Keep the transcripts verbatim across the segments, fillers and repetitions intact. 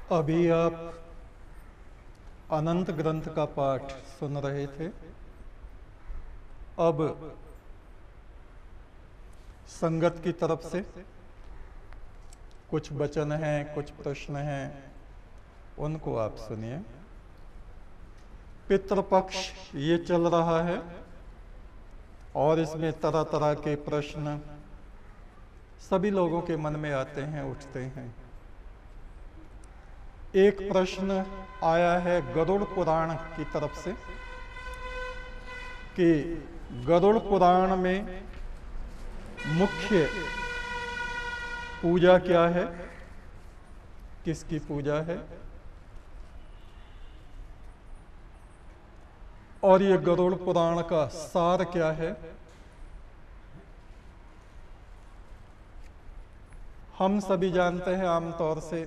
अभी आप अनंत ग्रंथ का पाठ सुन रहे थे। अब संगत की तरफ से कुछ वचन हैं, कुछ प्रश्न हैं, उनको आप सुनिए। पितृपक्ष ये चल रहा है और इसमें तरह तरह के प्रश्न सभी लोगों के मन में आते हैं, उठते हैं। एक प्रश्न आया है गरुड़ पुराण की तरफ से कि गरुड़ पुराण में मुख्य पूजा क्या है, किसकी पूजा है, और ये गरुड़ पुराण का सार क्या है। हम सभी जानते हैं आमतौर से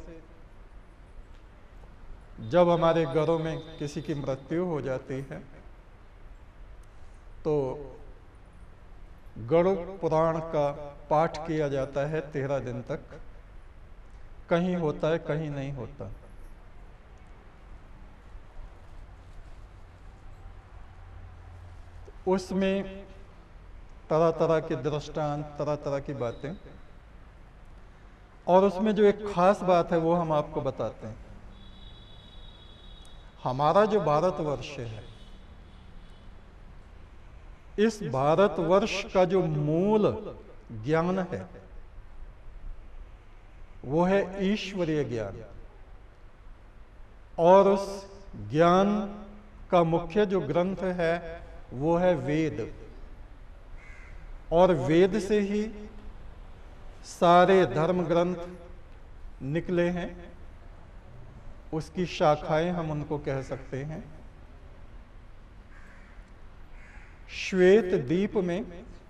जब हमारे घरों में किसी की मृत्यु हो जाती है तो गरुड़ पुराण का पाठ किया जाता है तेरह दिन तक। कहीं होता है, कहीं नहीं होता। उसमें तरह तरह के दृष्टांत, तरह तरह की बातें, और उसमें जो एक खास बात है वो हम आपको बताते हैं। हमारा जो भारतवर्ष है, इस भारतवर्ष का जो मूल ज्ञान है वो है ईश्वरीय ज्ञान, और उस ज्ञान का मुख्य जो ग्रंथ है वो है वेद। और वेद से ही सारे धर्म ग्रंथ निकले हैं, उसकी शाखाएं हम उनको कह सकते हैं। श्वेत द्वीप में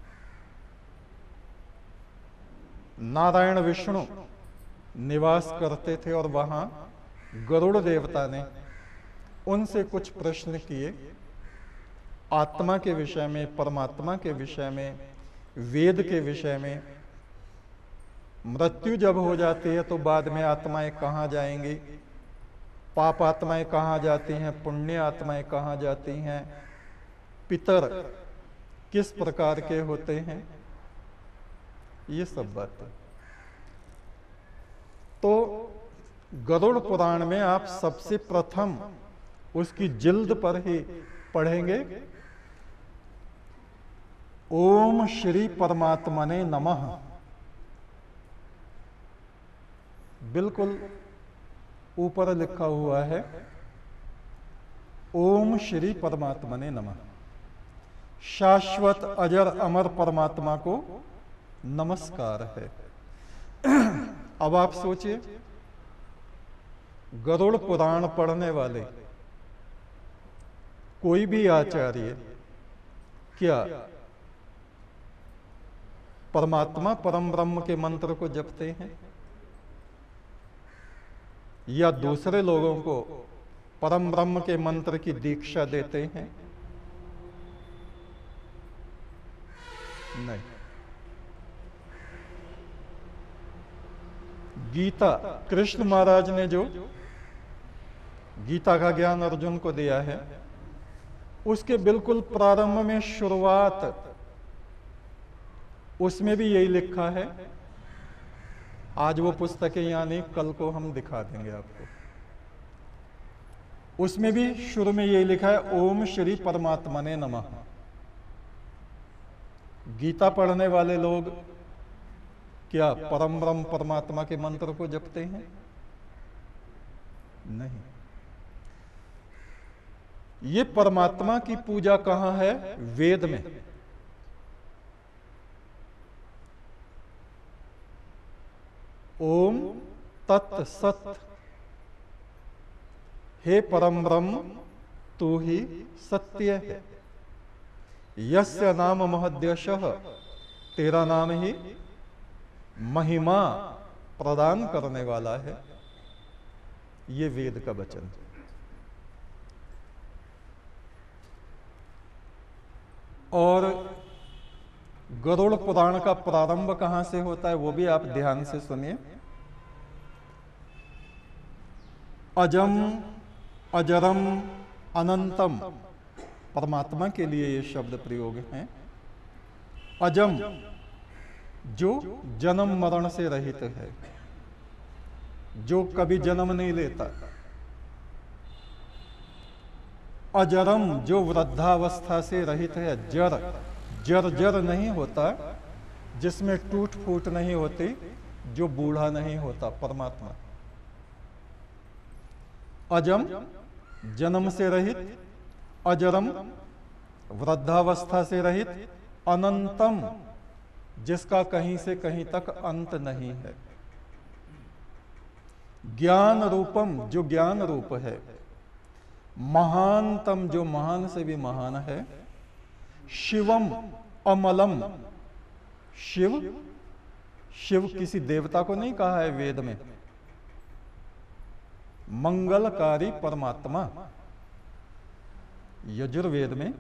नारायण विष्णु निवास करते थे और वहां गरुड़ देवता ने उनसे कुछ प्रश्न किए आत्मा के विषय में, परमात्मा के विषय में, वेद के विषय में। मृत्यु जब हो जाती है तो बाद में आत्माएं कहाँ जाएंगी, पाप आत्माएं कहाँ जाती हैं, पुण्य आत्माएं कहाँ जाती हैं, पितर किस प्रकार के होते हैं, ये सब बातें। तो गरुड़ पुराण में आप सबसे प्रथम उसकी जिल्द पर ही पढ़ेंगे ओम श्री परमात्मने नमः। बिल्कुल ऊपर लिखा हुआ है ओम श्री परमात्मने नमः। शाश्वत अजर अमर परमात्मा को नमस्कार है। अब आप सोचिए, गरुड़ पुराण पढ़ने वाले कोई भी आचार्य क्या परमात्मा परम ब्रह्म के मंत्र को जपते हैं या दूसरे लोगों को परम ब्रह्म के मंत्र की दीक्षा देते हैं? नहीं। गीता, कृष्ण महाराज ने जो गीता का ज्ञान अर्जुन को दिया है, उसके बिल्कुल प्रारंभ में शुरुआत उसमें भी यही लिखा है। आज वो पुस्तकें यहाँ नहीं, कल को हम दिखा देंगे आपको। उसमें भी शुरू में यही लिखा है ओम श्री परमात्मने नमः। गीता पढ़ने वाले लोग क्या परम ब्रह्म परमात्मा के मंत्र को जपते हैं? नहीं। ये परमात्मा की पूजा कहां है? वेद में। ओम तत् सत, हे परम ब्रह्म तू ही सत्य है। यस्य नाम महद्यशः, तेरा नाम ही महिमा प्रदान करने वाला है। ये वेद का वचन। और गरुड़ पुराण का प्रारंभ कहां से होता है वो भी आप ध्यान से सुनिए। अजम अजरम अनंतम, परमात्मा के लिए ये शब्द प्रयोग हैं। अजम जो जन्म मरण से रहित है, जो कभी जन्म नहीं लेता। अजरम जो वृद्धावस्था से रहित है, जर जर जर नहीं होता, जिसमें टूट फूट नहीं होती, जो बूढ़ा नहीं होता, परमात्मा। अजम जन्म से रहित, अजरम वृद्धावस्था से रहित, अनंतम जिसका कहीं से कहीं तक अंत नहीं है। ज्ञान रूपम जो ज्ञान रूप है, महानतम जो महान से भी महान है, शिवम अमलम, शिव शिव किसी देवता को नहीं कहा है वेद में, मंगलकारी परमात्मा। यजुर्वेद में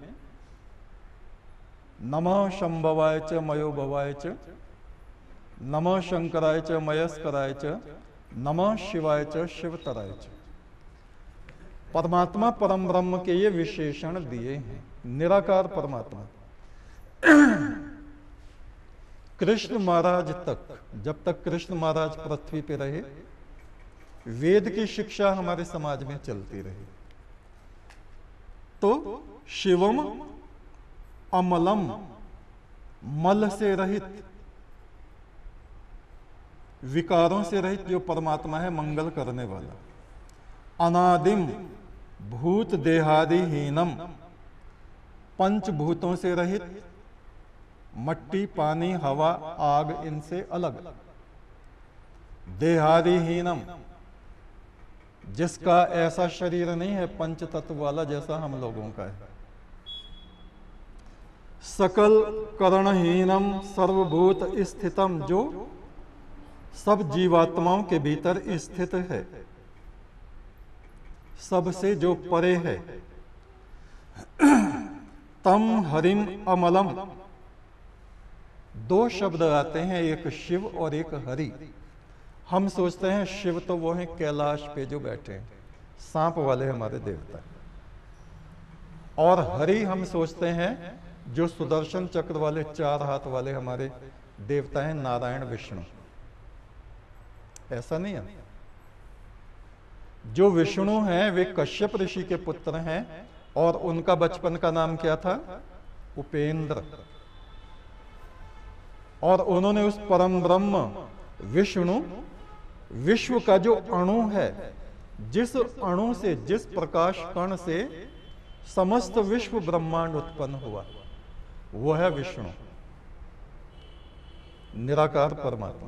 नमः शंभवाय च मयो भवाय च, नमः शंकराय च मयस्कराय च, नमः शिवाय च शिवतराय च, परमात्मा परम ब्रह्म के ये विशेषण दिए हैं। निराकार परमात्मा। कृष्ण महाराज तक, जब तक कृष्ण महाराज पृथ्वी पे रहे, वेद की शिक्षा हमारे समाज में चलती रही। तो शिवम अमलम, मल से रहित, विकारों से रहित जो परमात्मा है, मंगल करने वाला। अनादिम भूत देहादिहीनम, पंचभूतों से रहित, मट्टी पानी हवा आग इनसे अलग। देहादिहीनम जिसका ऐसा शरीर नहीं है पंच तत्व वाला जैसा हम लोगों का है। सकल करणहीनम सर्वभूत स्थितम जो सब जीवात्माओं के भीतर स्थित है, सबसे जो परे है। तम हरिम अमलम, दो शब्द आते हैं, एक शिव और एक हरि। हम सोचते हैं शिव तो वो हैं कैलाश पे जो बैठे हैं, सांप वाले हमारे देवता, और हरि हम सोचते हैं जो सुदर्शन चक्र वाले चार हाथ वाले हमारे देवता हैं, नारायण विष्णु। ऐसा नहीं है। जो विष्णु हैं वे कश्यप ऋषि के पुत्र हैं, और उनका बचपन का नाम क्या था? उपेंद्र। और उन्होंने उस परम ब्रह्म विष्णु, विश्व का जो अणु है, जिस अणु से, जिस प्रकाश कण से समस्त विश्व ब्रह्मांड उत्पन्न हुआ, वो है विष्णु, निराकार परमात्मा।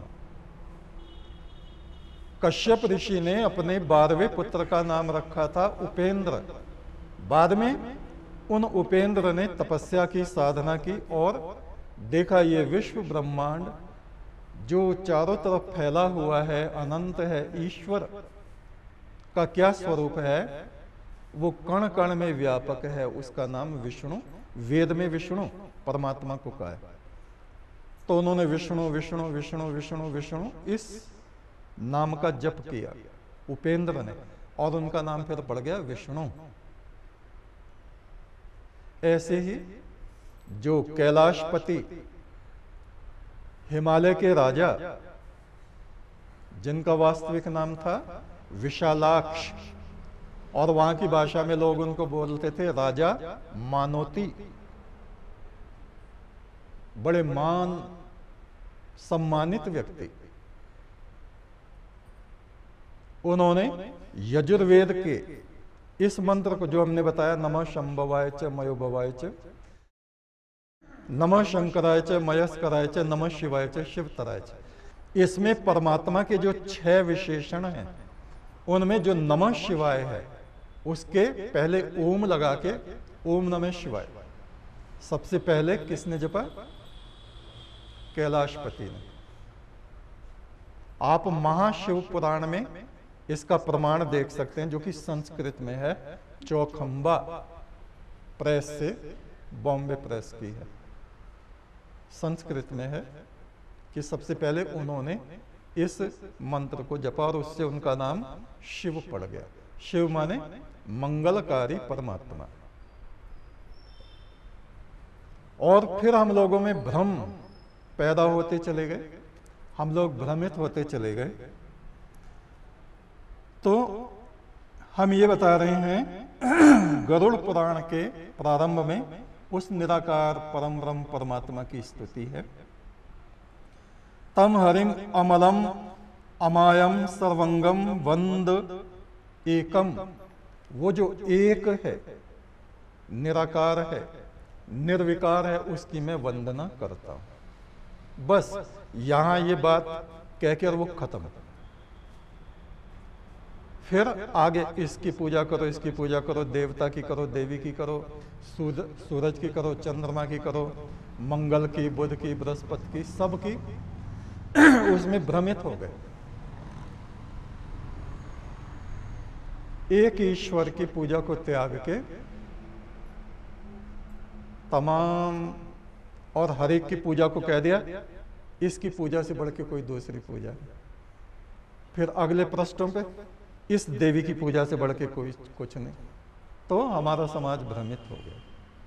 कश्यप ऋषि ने अपने बारहवें पुत्र का नाम रखा था उपेंद्र। बाद में उन उपेंद्र ने तपस्या की, साधना की, और देखा ये विश्व ब्रह्मांड जो चारों तरफ फैला हुआ है, अनंत है, ईश्वर का क्या स्वरूप है, वो कण कण में व्यापक है। उसका नाम विष्णु, वेद में विष्णु परमात्मा को कहा है। तो उन्होंने विष्णु विष्णु विष्णु विष्णु विष्णु इस नाम का जप किया उपेंद्र ने, और उनका नाम फिर पड़ गया विष्णु। ऐसे ही जो कैलाशपति, हिमालय के राजा, जिनका वास्तविक नाम था विशालाक्ष, और वहां की भाषा में लोग उनको बोलते थे राजा मानोती, बड़े मान सम्मानित व्यक्ति। उन्होंने यजुर्वेद के इस मंत्र को जो हमने बताया, नमः शंभवाय च मयो भवाय च, नमः शंकराय च मयस्कराय च, नमः शिवाय च शिवतराय च, इसमें परमात्मा के जो छह विशेषण हैं, उनमें जो नमः शिवाय है, उसके पहले ओम लगा के, ओम नमः शिवाय सबसे पहले किसने जपा? कैलाशपति ने। आप महाशिव पुराण में इसका प्रमाण देख सकते हैं, जो कि संस्कृत में है, चौखंबा प्रेस से, बॉम्बे प्रेस की है, संस्कृत में है, कि सबसे पहले उन्होंने इस मंत्र को जपा और उससे उनका नाम शिव पड़ गया। शिव माने मंगलकारी परमात्मा। और फिर हम लोगों में भ्रम पैदा होते चले गए, हम लोग भ्रमित होते चले गए। तो हम ये बता रहे हैं गरुड़ पुराण के प्रारंभ में उस निराकार परम ब्रह्म परमात्मा की स्तुति है। तम हरिम अमलम अमायम सर्वंगम वंद एकम, वो जो एक है, निराकार है, निर्विकार है, उसकी मैं वंदना करता हूं। बस यहां ये बात कहकर वो खत्म। फिर आगे इसकी पूजा करो, इसकी पूजा करो, देवता की करो, देवी की करो, सूरज की करो, चंद्रमा की करो, मंगल की, बुध की, बृहस्पति की, सब की। उसमें भ्रमित हो गए। एक ईश्वर की पूजा को त्याग के तमाम और हर एक की पूजा को कह दिया इसकी पूजा से बढ़ के कोई दूसरी पूजा नहीं। फिर अगले प्रश्नों पे इस देवी की पूजा से बढ़ के कोई कुछ नहीं। तो हमारा समाज भ्रमित हो गया।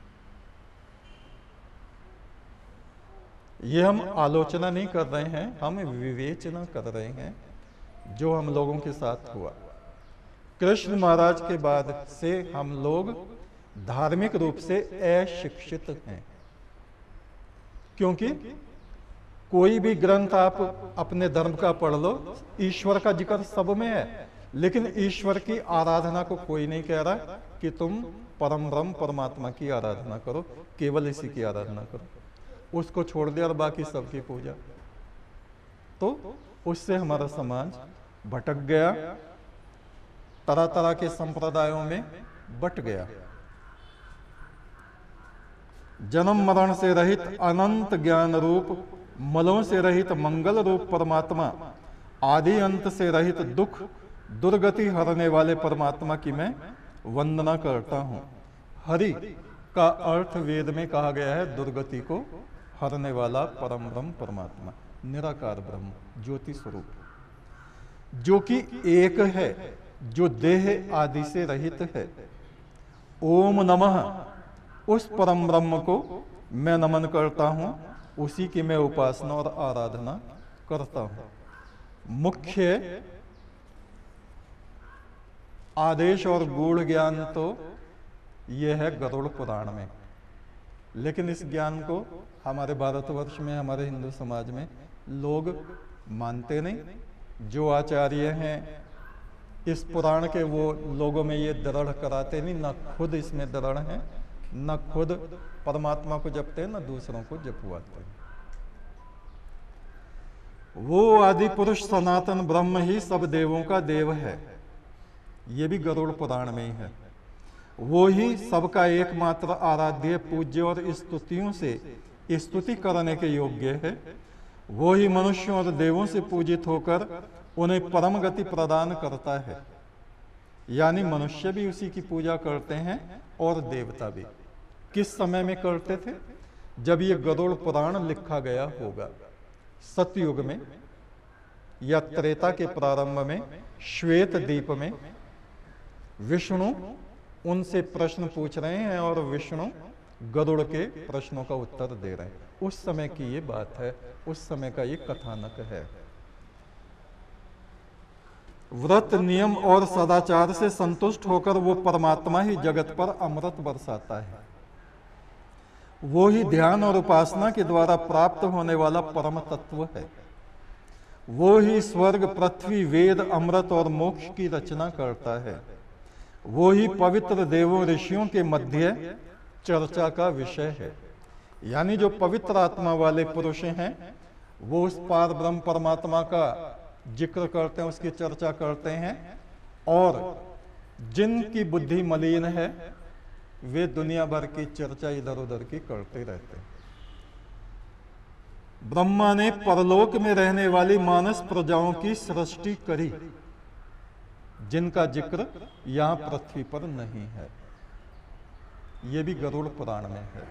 ये हम आलोचना नहीं कर रहे हैं, हम विवेचना कर रहे हैं जो हम लोगों के साथ हुआ। कृष्ण महाराज के बाद से हम लोग धार्मिक रूप से अशिक्षित हैं, क्योंकि कोई भी ग्रंथ आप अपने धर्म का पढ़ लो, ईश्वर का जिक्र सब में है, लेकिन ईश्वर की आराधना को कोई नहीं कह रहा कि तुम परम ब्रह्म परमात्मा की आराधना करो, केवल इसी की आराधना करो। उसको छोड़ दिया और बाकी सबकी पूजा। तो उससे हमारा समाज भटक गया, तरह तरह के संप्रदायों में बट गया। जन्म मरण से रहित अनंत ज्ञान रूप, मलों से रहित मंगल रूप परमात्मा, आदि अंत से रहित दुख दुर्गति हरने वाले परमात्मा की मैं वंदना करता हूं। हरि का अर्थ वेद में कहा गया है दुर्गति को हरने वाला परम ब्रह्म परमात्मा, निराकार ब्रह्म, ज्योति स्वरूप, जो कि एक है, जो देह आदि से रहित है। ओम नमः, उस परम ब्रह्म को मैं नमन करता हूं, उसी की मैं उपासना और आराधना करता हूं। मुख्य आदेश और गूढ़ ज्ञान तो यह है गरुड़ पुराण में, लेकिन इस ज्ञान को हमारे भारतवर्ष में, हमारे हिंदू समाज में लोग मानते नहीं। जो आचार्य हैं इस पुराण के, वो लोगों में ये दृढ़ कराते नहीं, ना खुद इसमें दृढ़ हैं, न खुद परमात्मा को जपते हैं, न दूसरों को जपवाते हैं। वो आदि पुरुष सनातन ब्रह्म ही सब देवों का देव है, ये भी गरुड़ पुराण में ही है। वो ही सबका एकमात्र आराध्य, पूज्य और स्तुतियों से स्तुति करने के योग्य है। वो ही मनुष्यों और देवों से पूजित होकर उन्हें परम गति प्रदान करता है। यानी मनुष्य भी उसी की पूजा करते हैं और देवता भी। किस समय में करते थे? जब ये गरुड़ पुराण लिखा गया होगा, सतयुग में या त्रेता के प्रारंभ में, श्वेत द्वीप में विष्णु उनसे प्रश्न पूछ रहे हैं और विष्णु गरुड़ के प्रश्नों का उत्तर दे रहे हैं। उस समय की ये बात है, उस समय का ये कथानक है। व्रत, नियम और सदाचार से संतुष्ट होकर वो परमात्मा ही जगत पर अमृत बरसाता है। वो ही ध्यान और उपासना के द्वारा प्राप्त होने वाला परम तत्व है। वो ही स्वर्ग, पृथ्वी, वेद, अमृत और मोक्ष की रचना करता है। वो ही पवित्र देवों ऋषियों के मध्य चर्चा का विषय है। यानी जो पवित्र आत्मा वाले पुरुष हैं वो उस पार ब्रह्म परमात्मा का जिक्र करते हैं, उसकी चर्चा करते हैं, और जिनकी बुद्धि मलिन है वे दुनिया भर की चर्चा इधर उधर की करते रहते हैं। ब्रह्मा ने परलोक में रहने वाली मानस प्रजाओं की सृष्टि करी, जिनका जिक्र यहां पृथ्वी पर नहीं है। यह भी गरुड़ पुराण में है।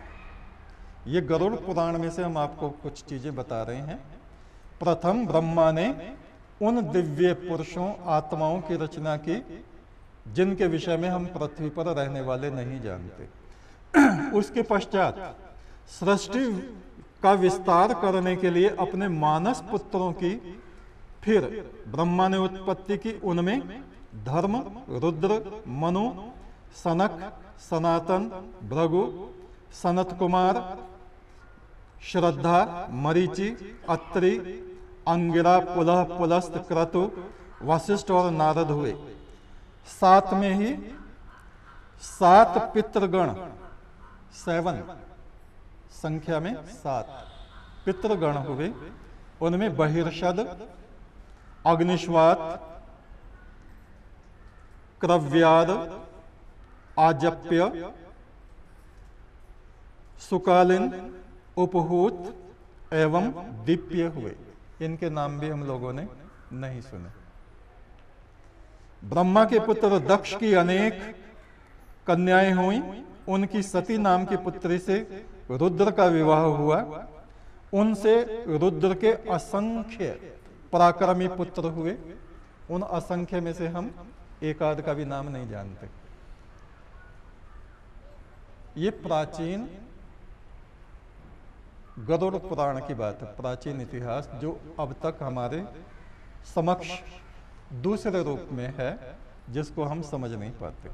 ये गरुड़ पुराण में से हम आपको कुछ चीजें बता रहे हैं। प्रथम ब्रह्मा ने उन दिव्य पुरुषों आत्माओं की रचना की जिनके विषय में हम पृथ्वी पर रहने वाले नहीं जानते। उसके पश्चात सृष्टि का विस्तार करने के लिए अपने मानस पुत्रों की फिर ब्रह्मा ने उत्पत्ति की। उनमें धर्म, रुद्र, मनु, सनक, सनातन, भृगु, सनत कुमार, श्रद्धा, मरीचि, अत्रि, अंगिरा, पुलह, पुलस्त, क्रतु, वशिष्ठ और नारद हुए। सात में ही सात पितृगण, सेवन संख्या में सात पितृगण हुए। उनमें बहिर्षद, अग्निश्वात, क्रव्याद, आजप्य, सुकालिन, उपहूत एवं दीप्य हुए। इनके नाम भी हम लोगों ने नहीं सुने। ब्रह्मा के पुत्र दक्ष की अनेक कन्याएं हुई। उनकी सती नाम की पुत्री से रुद्र का विवाह हुआ। उनसे रुद्र के असंख्य पराक्रमी पुत्र हुए। उन असंख्य में से हम एक आध का भी नाम नहीं जानते। ये प्राचीन गरुड़ पुराण की बात है, प्राचीन इतिहास जो अब तक हमारे समक्ष दूसरे रूप में है, जिसको हम समझ नहीं पाते।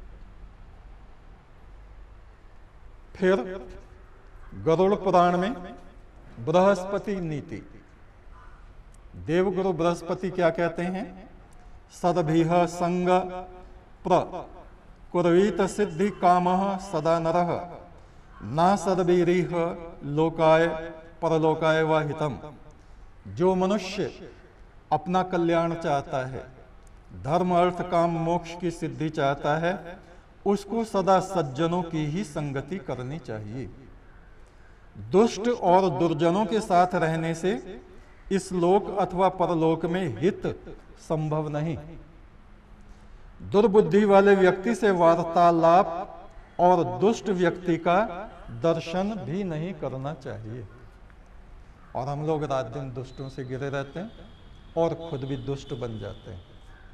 फिर गरुड़ पुराण में बृहस्पति नीति, देवगुरु बृहस्पति क्या कहते हैं? सदभिह संग प्र कुर्वीत सिद्धि कामः सदा नरः ना सदभिरीह लोकाय परलोकाय व हितम। जो मनुष्य अपना कल्याण चाहता है, धर्म अर्थ काम मोक्ष की सिद्धि चाहता है, उसको सदा सज्जनों की ही संगति करनी चाहिए। दुष्ट और दुर्जनों के साथ रहने से इस लोक अथवा परलोक में हित संभव नहीं। दुर्बुद्धि वाले व्यक्ति से वार्तालाप और दुष्ट व्यक्ति का दर्शन भी नहीं करना चाहिए। और हम लोग रात दिन दुष्टों से घिरे रहते हैं और खुद भी दुष्ट बन जाते हैं।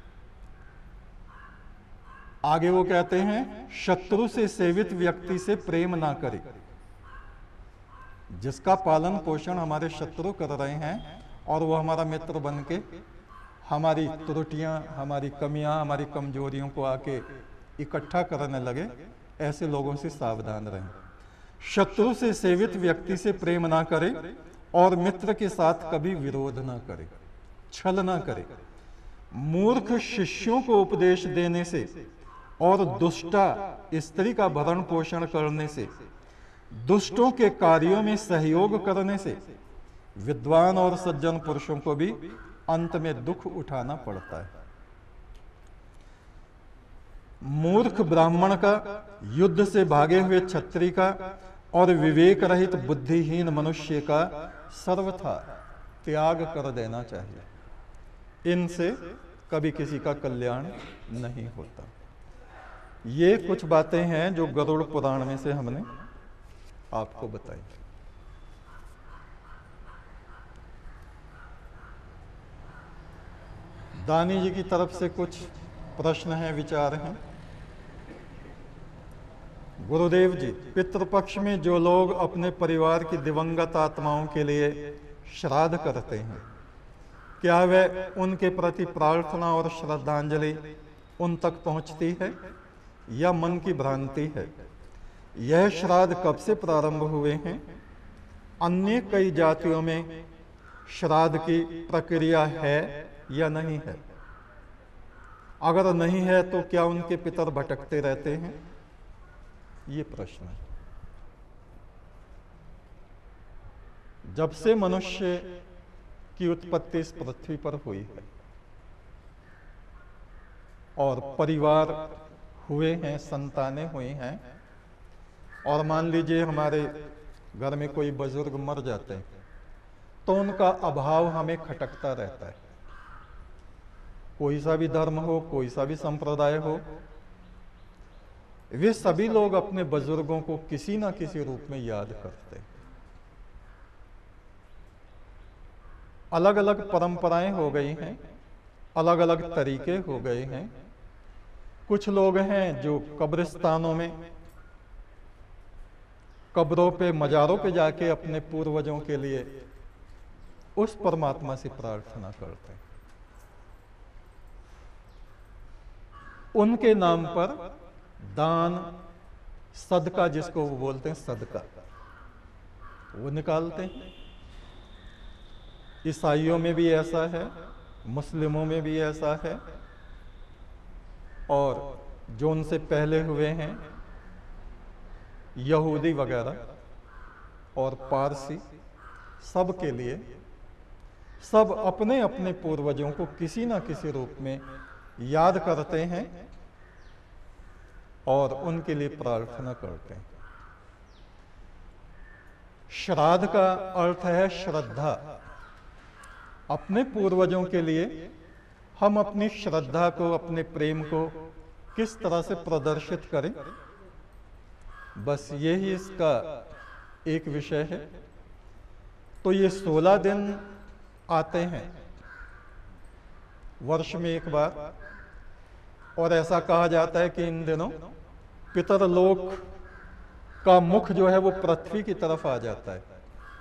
आगे वो कहते हैं, शत्रु से सेवित व्यक्ति से प्रेम ना करे। जिसका पालन पोषण हमारे शत्रु कर रहे हैं और वो हमारा मित्र बन के हमारी त्रुटियां, हमारी कमियां, हमारी कमजोरियों को आके इकट्ठा करने लगे, ऐसे लोगों से सावधान रहें। शत्रु से सेवित व्यक्ति से प्रेम ना करे और मित्र के साथ कभी विरोध ना करे, छल ना करे। मूर्ख शिष्यों को उपदेश देने से और दुष्टा स्त्री का भरण पोषण करने से, दुष्टों के कार्यों में सहयोग करने से विद्वान और सज्जन पुरुषों को भी अंत में दुख उठाना पड़ता है। मूर्ख ब्राह्मण का, युद्ध से भागे हुए क्षत्रिय का और विवेक रहित बुद्धिहीन मनुष्य का सर्वथा त्याग कर देना चाहिए। इनसे कभी किसी का कल्याण नहीं होता। ये कुछ बातें हैं जो गरुड़ पुराण में से हमने आपको बताई। दानी जी की तरफ से कुछ प्रश्न हैं, विचार हैं। गुरुदेव जी, पितृपक्ष में जो लोग अपने परिवार की दिवंगत आत्माओं के लिए श्राद्ध करते हैं, क्या वह उनके प्रति प्रार्थना और श्रद्धांजलि उन तक पहुंचती है या मन की भ्रांति है? यह श्राद्ध कब से प्रारंभ हुए हैं? अन्य कई जातियों में श्राद्ध की प्रक्रिया है या नहीं है? अगर नहीं है तो क्या उनके पितर भटकते रहते हैं? ये प्रश्न है। जब से मनुष्य की उत्पत्ति इस पृथ्वी पर हुई है और परिवार हुए हैं, संतानें हुई हैं, और मान लीजिए हमारे घर में कोई बुजुर्ग मर जाते हैं तो उनका अभाव हमें खटकता रहता है। कोई सा भी धर्म हो, कोई सा भी संप्रदाय हो, वे सभी लोग अपने बुजुर्गों को किसी ना किसी रूप में याद करते हैं। अलग अलग परंपराएं हो गई हैं, अलग अलग तरीके हो गए हैं। कुछ लोग हैं जो कब्रिस्तानों में, कब्रों पे, मजारों पे जाके अपने पूर्वजों के लिए उस परमात्मा से प्रार्थना करते हैं। उनके नाम पर दान, सदका, जिसको वो बोलते हैं सदका, वो निकालते हैं। ईसाइयों में भी ऐसा है, मुस्लिमों में भी ऐसा है, और जो उनसे पहले हुए हैं यहूदी वगैरह और पारसी, सब के लिए, सब अपने अपने पूर्वजों को किसी ना किसी रूप में याद करते हैं और उनके लिए प्रार्थना करते हैं। श्राद्ध का अर्थ है श्रद्धा। अपने पूर्वजों के लिए हम अपनी श्रद्धा को, अपने प्रेम को किस तरह से प्रदर्शित करें, बस यही इसका एक विषय है। तो ये सोलह दिन आते हैं वर्ष में एक बार, और ऐसा कहा जाता है कि इन दिनों पितरलोक का मुख जो है वो पृथ्वी की तरफ आ जाता है।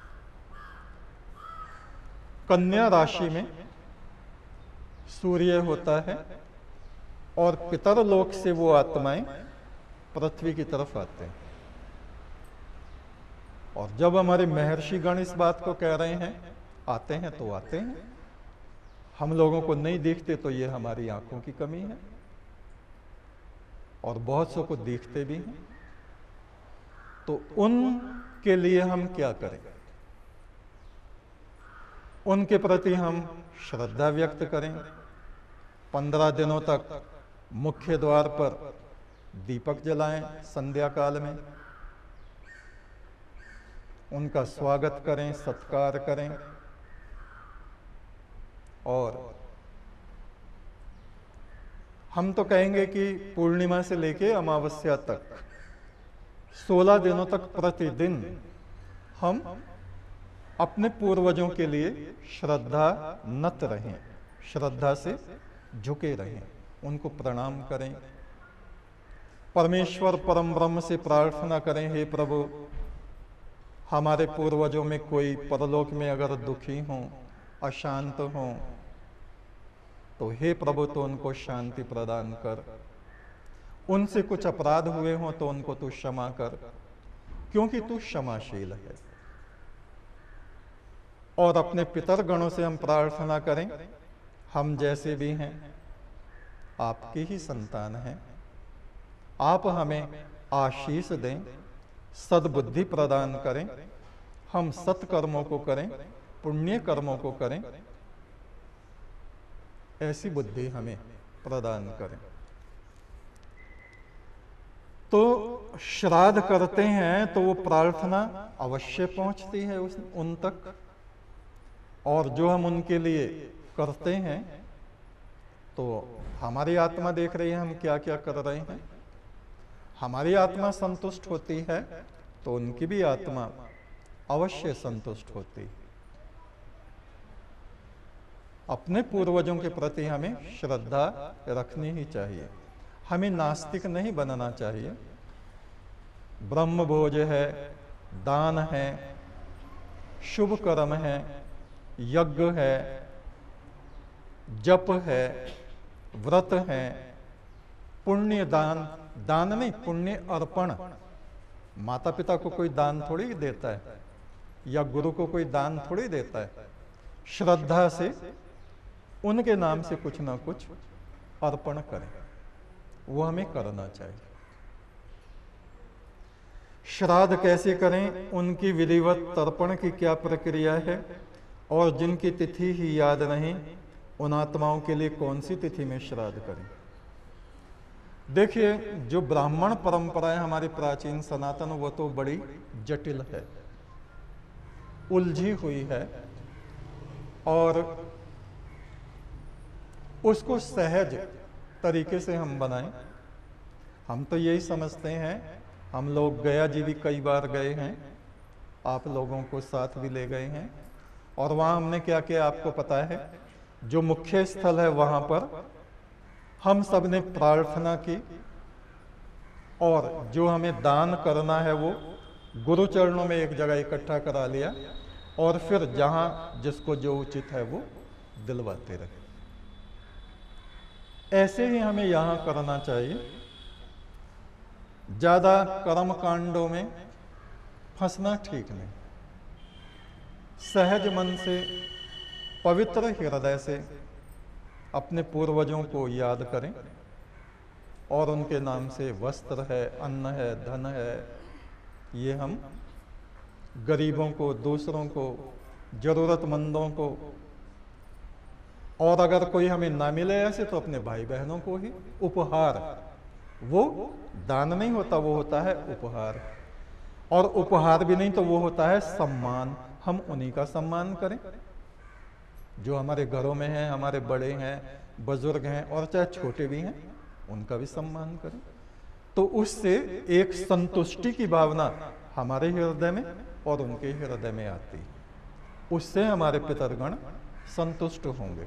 कन्या राशि में सूर्य होता है और पितरलोक से वो आत्माएं पृथ्वी की तरफ आते हैं। और जब हमारे महर्षि गण इस बात को कह रहे हैं आते हैं तो आते हैं, हम लोगों को नहीं दिखते तो ये हमारी आंखों की कमी है, और बहुत सौ को दिखते भी हैं। तो उनके लिए हम क्या करें? उनके प्रति हम श्रद्धा व्यक्त करें। पंद्रह दिनों तक मुख्य द्वार पर दीपक जलाएं, संध्या काल में उनका स्वागत करें, सत्कार करें। और हम तो कहेंगे कि पूर्णिमा से लेके अमावस्या तक सोलह दिनों तक प्रतिदिन हम अपने पूर्वजों के लिए श्रद्धा नत रहें, श्रद्धा से झुके रहें, उनको प्रणाम करें। परमेश्वर परम ब्रह्म से प्रार्थना करें, हे प्रभु, हमारे पूर्वजों में कोई परलोक में अगर दुखी हों, अशांत हों, तो हे प्रभु तो उनको शांति प्रदान कर। उनसे कुछ अपराध हुए हों तो उनको तू क्षमा कर, क्योंकि तू क्षमाशील है। और अपने पितर गणों से हम प्रार्थना करें, हम जैसे भी हैं आपकी ही संतान हैं, आप हमें आशीष दें, सद्बुद्धि प्रदान करें, हम सत्कर्मों को करें, पुण्य कर्मों को करें, ऐसी बुद्धि हमें प्रदान करें। तो श्राद्ध करते हैं तो वो प्रार्थना अवश्य पहुंचती है उस उन तक, और जो हम उनके लिए करते हैं तो हमारी आत्मा देख रही है हम क्या क्या कर रहे हैं। हमारी आत्मा संतुष्ट होती है तो उनकी भी आत्मा अवश्य संतुष्ट होती है। अपने पूर्वजों के प्रति हमें श्रद्धा रखनी ही चाहिए, हमें नास्तिक नहीं बनना चाहिए। ब्रह्म भोज है, दान है, शुभ कर्म है, यज्ञ है, जप है, व्रत है, पुण्य दान, दान नहीं पुण्य अर्पण। माता पिता को कोई दान थोड़ी देता है, या गुरु को कोई दान थोड़ी देता है। श्रद्धा से उनके नाम से कुछ ना कुछ अर्पण करें, वो हमें करना चाहिए। श्राद्ध कैसे करें, उनकी विधिवत तर्पण की क्या प्रक्रिया है, और जिनकी तिथि ही याद नहीं उन आत्माओं के लिए कौन सी तिथि में श्राद्ध करें। देखिए, जो ब्राह्मण परंपरा है हमारी प्राचीन सनातन, वो तो बड़ी जटिल है, उलझी हुई है, और उसको सहज तरीके से हम बनाएं। हम तो यही समझते हैं, हम लोग गया जी भी कई बार गए हैं, आप लोगों को साथ भी ले गए हैं, और वहाँ हमने क्या किया आपको पता है। जो मुख्य स्थल है वहां पर हम सब ने प्रार्थना की और जो हमें दान करना है वो गुरु चरणों में एक जगह इकट्ठा करा लिया और फिर जहां जिसको जो उचित है वो दिलवाते रहे। ऐसे ही हमें यहां करना चाहिए। ज्यादा कर्म कांडों में फंसना ठीक नहीं। सहज मन से, पवित्र हृदय से अपने पूर्वजों को याद करें और उनके नाम से वस्त्र है, अन्न है, धन है, ये हम गरीबों को, दूसरों को, जरूरतमंदों को, और अगर कोई हमें ना मिले ऐसे तो अपने भाई बहनों को ही उपहार। वो दान नहीं होता, वो होता है उपहार। और उपहार भी नहीं तो वो होता है सम्मान। हम उन्हीं का सम्मान करें जो हमारे घरों में हैं, हमारे बड़े हैं, बुजुर्ग हैं, और चाहे छोटे भी हैं, उनका भी सम्मान करें। तो उससे एक संतुष्टि की भावना हमारे हृदय में और उनके हृदय में आती है। उससे हमारे पितरगण संतुष्ट होंगे।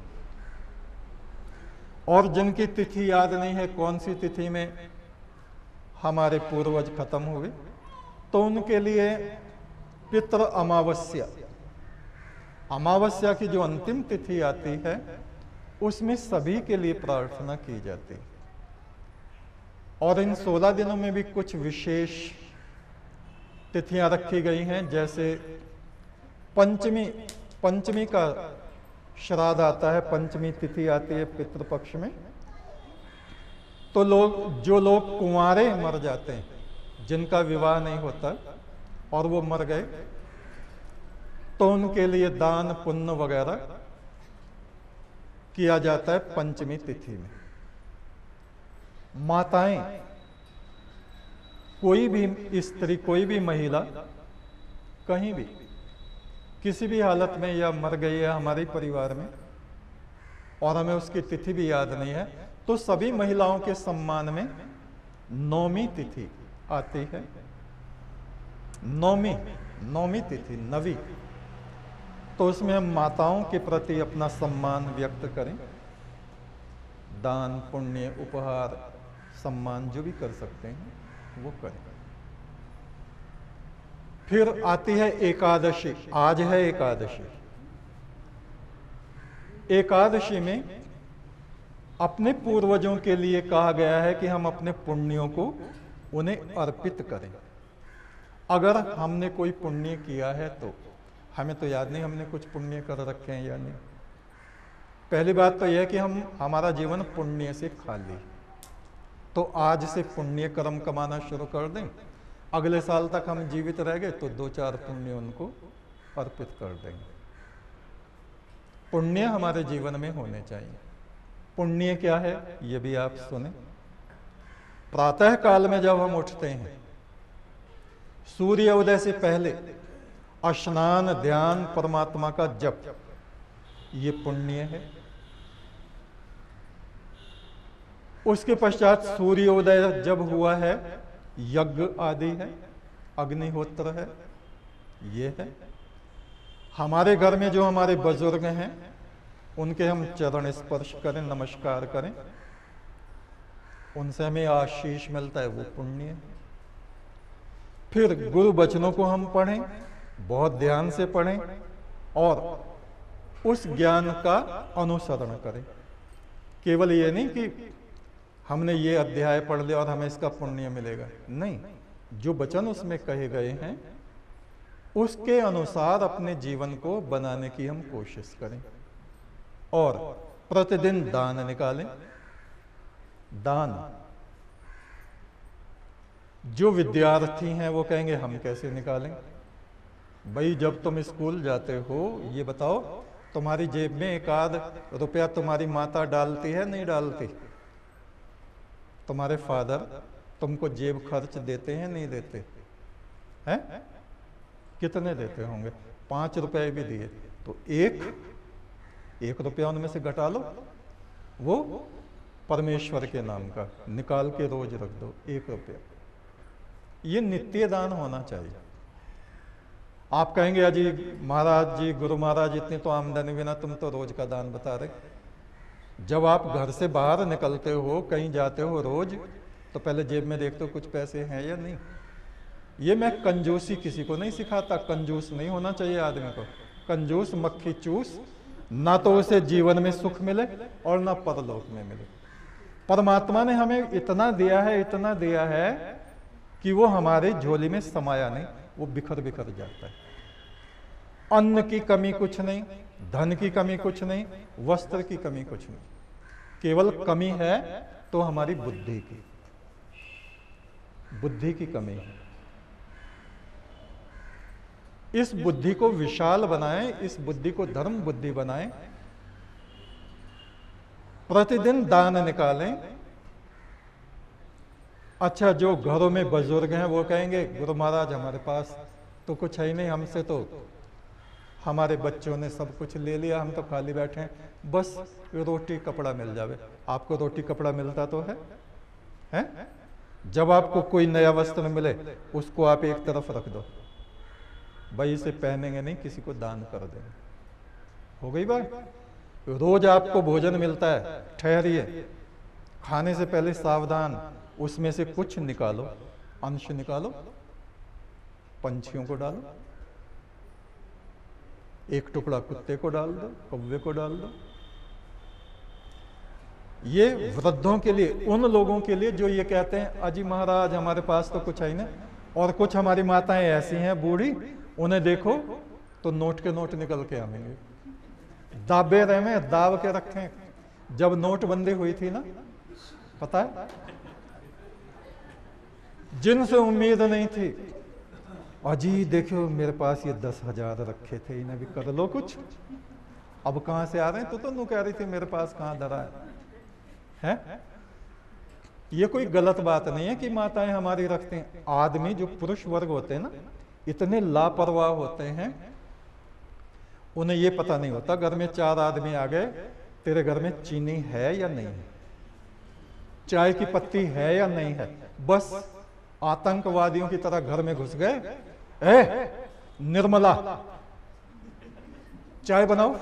और जिनकी तिथि याद नहीं है कौन सी तिथि में हमारे पूर्वज खत्म हुए, तो उनके लिए पितृ अमावस्या, अमावस्या की जो अंतिम तिथि आती है उसमें सभी के लिए प्रार्थना की जाती है। और इन सोलह दिनों में भी कुछ विशेष तिथियां रखी गई हैं। जैसे पंचमी, पंचमी का श्राद्ध आता है, पंचमी तिथि आती है पितृपक्ष में। तो लोग, जो लोग कुंवारे मर जाते हैं, जिनका विवाह नहीं होता और वो मर गए, तो उनके लिए दान पुण्य वगैरह किया जाता है पंचमी तिथि में। माताएं, कोई भी स्त्री, कोई भी महिला कहीं भी किसी भी हालत में या मर गई है हमारे परिवार में और हमें उसकी तिथि भी याद नहीं है, तो सभी महिलाओं के सम्मान में नौमी तिथि आती है। नौमी नौमी तिथि, नवी, तो उसमें हम माताओं के प्रति अपना सम्मान व्यक्त करें। दान, पुण्य, उपहार, सम्मान जो भी कर सकते हैं वो करें। फिर आती है एकादशी। आज है एकादशी। एकादशी में अपने पूर्वजों के लिए कहा गया है कि हम अपने पुण्यों को उन्हें अर्पित करें। अगर हमने कोई पुण्य किया है तो हमें तो याद नहीं हमने कुछ पुण्य कर रखे हैं या नहीं। पहली बात तो यह कि हम, हमारा जीवन पुण्य से खाली, तो आज से पुण्य कर्म कमाना शुरू कर दें। अगले साल तक हम जीवित रह गए तो दो चार पुण्य उनको अर्पित कर देंगे। पुण्य हमारे जीवन में होने चाहिए। पुण्य क्या है ये भी आप सुने। प्रातः काल में जब हम उठते हैं, सूर्य उदय से पहले स्नान, ध्यान, परमात्मा का जप, ये पुण्य है। उसके पश्चात सूर्योदय जब हुआ है, यज्ञ आदि है, अग्निहोत्र है, ये है। हमारे घर में जो हमारे बुजुर्ग हैं उनके हम चरण स्पर्श करें, नमस्कार करें, उनसे हमें आशीष मिलता है, वो पुण्य है। फिर गुरु वचनों को हम पढ़ें, बहुत ध्यान से पढ़ें और उस ज्ञान का अनुसरण करें। केवल ये नहीं कि हमने ये अध्याय पढ़ लिया और हमें इसका पुण्य मिलेगा, नहीं। जो वचन उसमें कहे गए हैं उसके अनुसार अपने जीवन को बनाने की हम कोशिश करें और प्रतिदिन दान निकालें। दान, जो विद्यार्थी हैं वो कहेंगे हम कैसे निकालें। भाई जब तुम स्कूल जाते हो ये बताओ, तुम्हारी जेब में एक आध रुपया तुम्हारी माता डालती है नहीं डालती? तुम्हारे फादर तुमको जेब खर्च देते हैं नहीं देते हैं? कितने देते होंगे? पांच रुपए भी दिए तो एक एक रुपया उनमें से घटा लो, वो परमेश्वर के नाम का निकाल के रोज रख दो, एक रुपया। ये नित्य दान होना चाहिए। आप कहेंगे अजी महाराज जी, गुरु महाराज, इतनी तो आमदनी बिना तुम तो रोज का दान बता रहे। जब आप घर से बाहर निकलते हो, कहीं जाते हो रोज, तो पहले जेब में देखते हो कुछ पैसे हैं या नहीं। ये मैं कंजूसी किसी को नहीं सिखाता, कंजूस नहीं होना चाहिए आदमी को। कंजूस मक्खी चूस, ना तो उसे जीवन में सुख मिले और ना परलोक में मिले। परमात्मा ने हमें इतना दिया है, इतना दिया है कि वो हमारे झोली में समाया नहीं, वो बिखर बिखर जाता है। अन्न की कमी कुछ नहीं, धन की कमी कुछ नहीं, वस्त्र की कमी कुछ नहीं, केवल कमी है तो हमारी बुद्धि की, बुद्धि की कमी है। इस बुद्धि को विशाल बनाएं, इस बुद्धि को धर्म बुद्धि बनाएं, प्रतिदिन दान निकालें। अच्छा, जो घरों में बुजुर्ग हैं वो कहेंगे गुरु महाराज हमारे पास तो कुछ है ही नहीं, हमसे तो हमारे बच्चों ने सब कुछ ले लिया, हम तो खाली बैठे हैं, बस रोटी कपड़ा मिल जावे। आपको रोटी कपड़ा मिलता तो है, हैं? जब आपको कोई नया वस्त्र मिले उसको आप एक तरफ रख दो, भाई इसे पहनेंगे नहीं, किसी को दान कर देंगे, हो गई बात। रोज आपको भोजन मिलता है, ठहरिए, खाने से पहले सावधान, उसमें से कुछ निकालो, अंश निकालो, पंछियों को डालो, एक टुकड़ा कुत्ते को डाल दो, कौवे को डाल दो। ये वृद्धों के लिए, उन लोगों के लिए जो ये कहते हैं अजी महाराज हमारे पास तो कुछ है नहीं। और कुछ हमारी माताएं ऐसी हैं बूढ़ी, उन्हें देखो तो नोट के नोट निकल के आएंगे, दाबे रहे, दाब के रखें। जब नोटबंदी हुई थी ना, पता है, जिनसे उम्मीद नहीं थी, अजी देखो मेरे पास ये दस हजार रखे थे, इन्हें भी कर लो कुछ। अब कहां से आ रहे हैं? तो तो कह रही थी मेरे पास कहां धरा है, है? ये कोई गलत बात नहीं है कि माताएं हमारी रखते हैं। आदमी जो पुरुष वर्ग होते हैं ना, इतने लापरवाह होते हैं, उन्हें ये पता नहीं होता घर में चार आदमी आ गए, तेरे घर में चीनी है या नहीं है, चाय की पत्ती है या नहीं है, बस आतंकवादियों की तरह घर में घुस गए, ए निर्मला चाय बनाओ।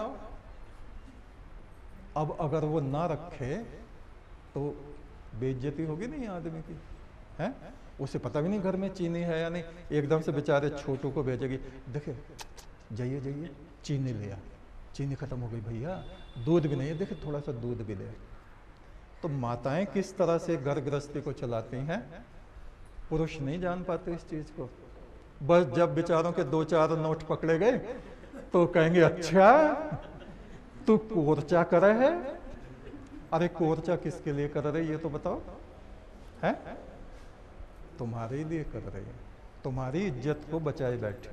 अब अगर वो ना रखे तो बेइज्जती होगी नहीं आदमी की, है? उसे पता भी नहीं घर में चीनी है या नहीं, एकदम से बेचारे छोटू को भेजेगी, देखे जाइए जाइए चीनी ले आ, चीनी खत्म हो गई भैया, दूध भी नहीं है, देखे थोड़ा सा दूध भी ले। तो माताएं किस तरह से घर गृहस्थी को चलाती हैं, पुरुष नहीं जान पाते इस चीज को। बस जब बेचारों के दो चार नोट पकड़े गए तो कहेंगे अच्छा तू कोर्चा करे है। अरे कोर्चा किसके लिए कर रहे ये तो बताओ, है? तुम्हारे लिए कर रही है, तुम्हारी इज्जत को बचाए बैठी।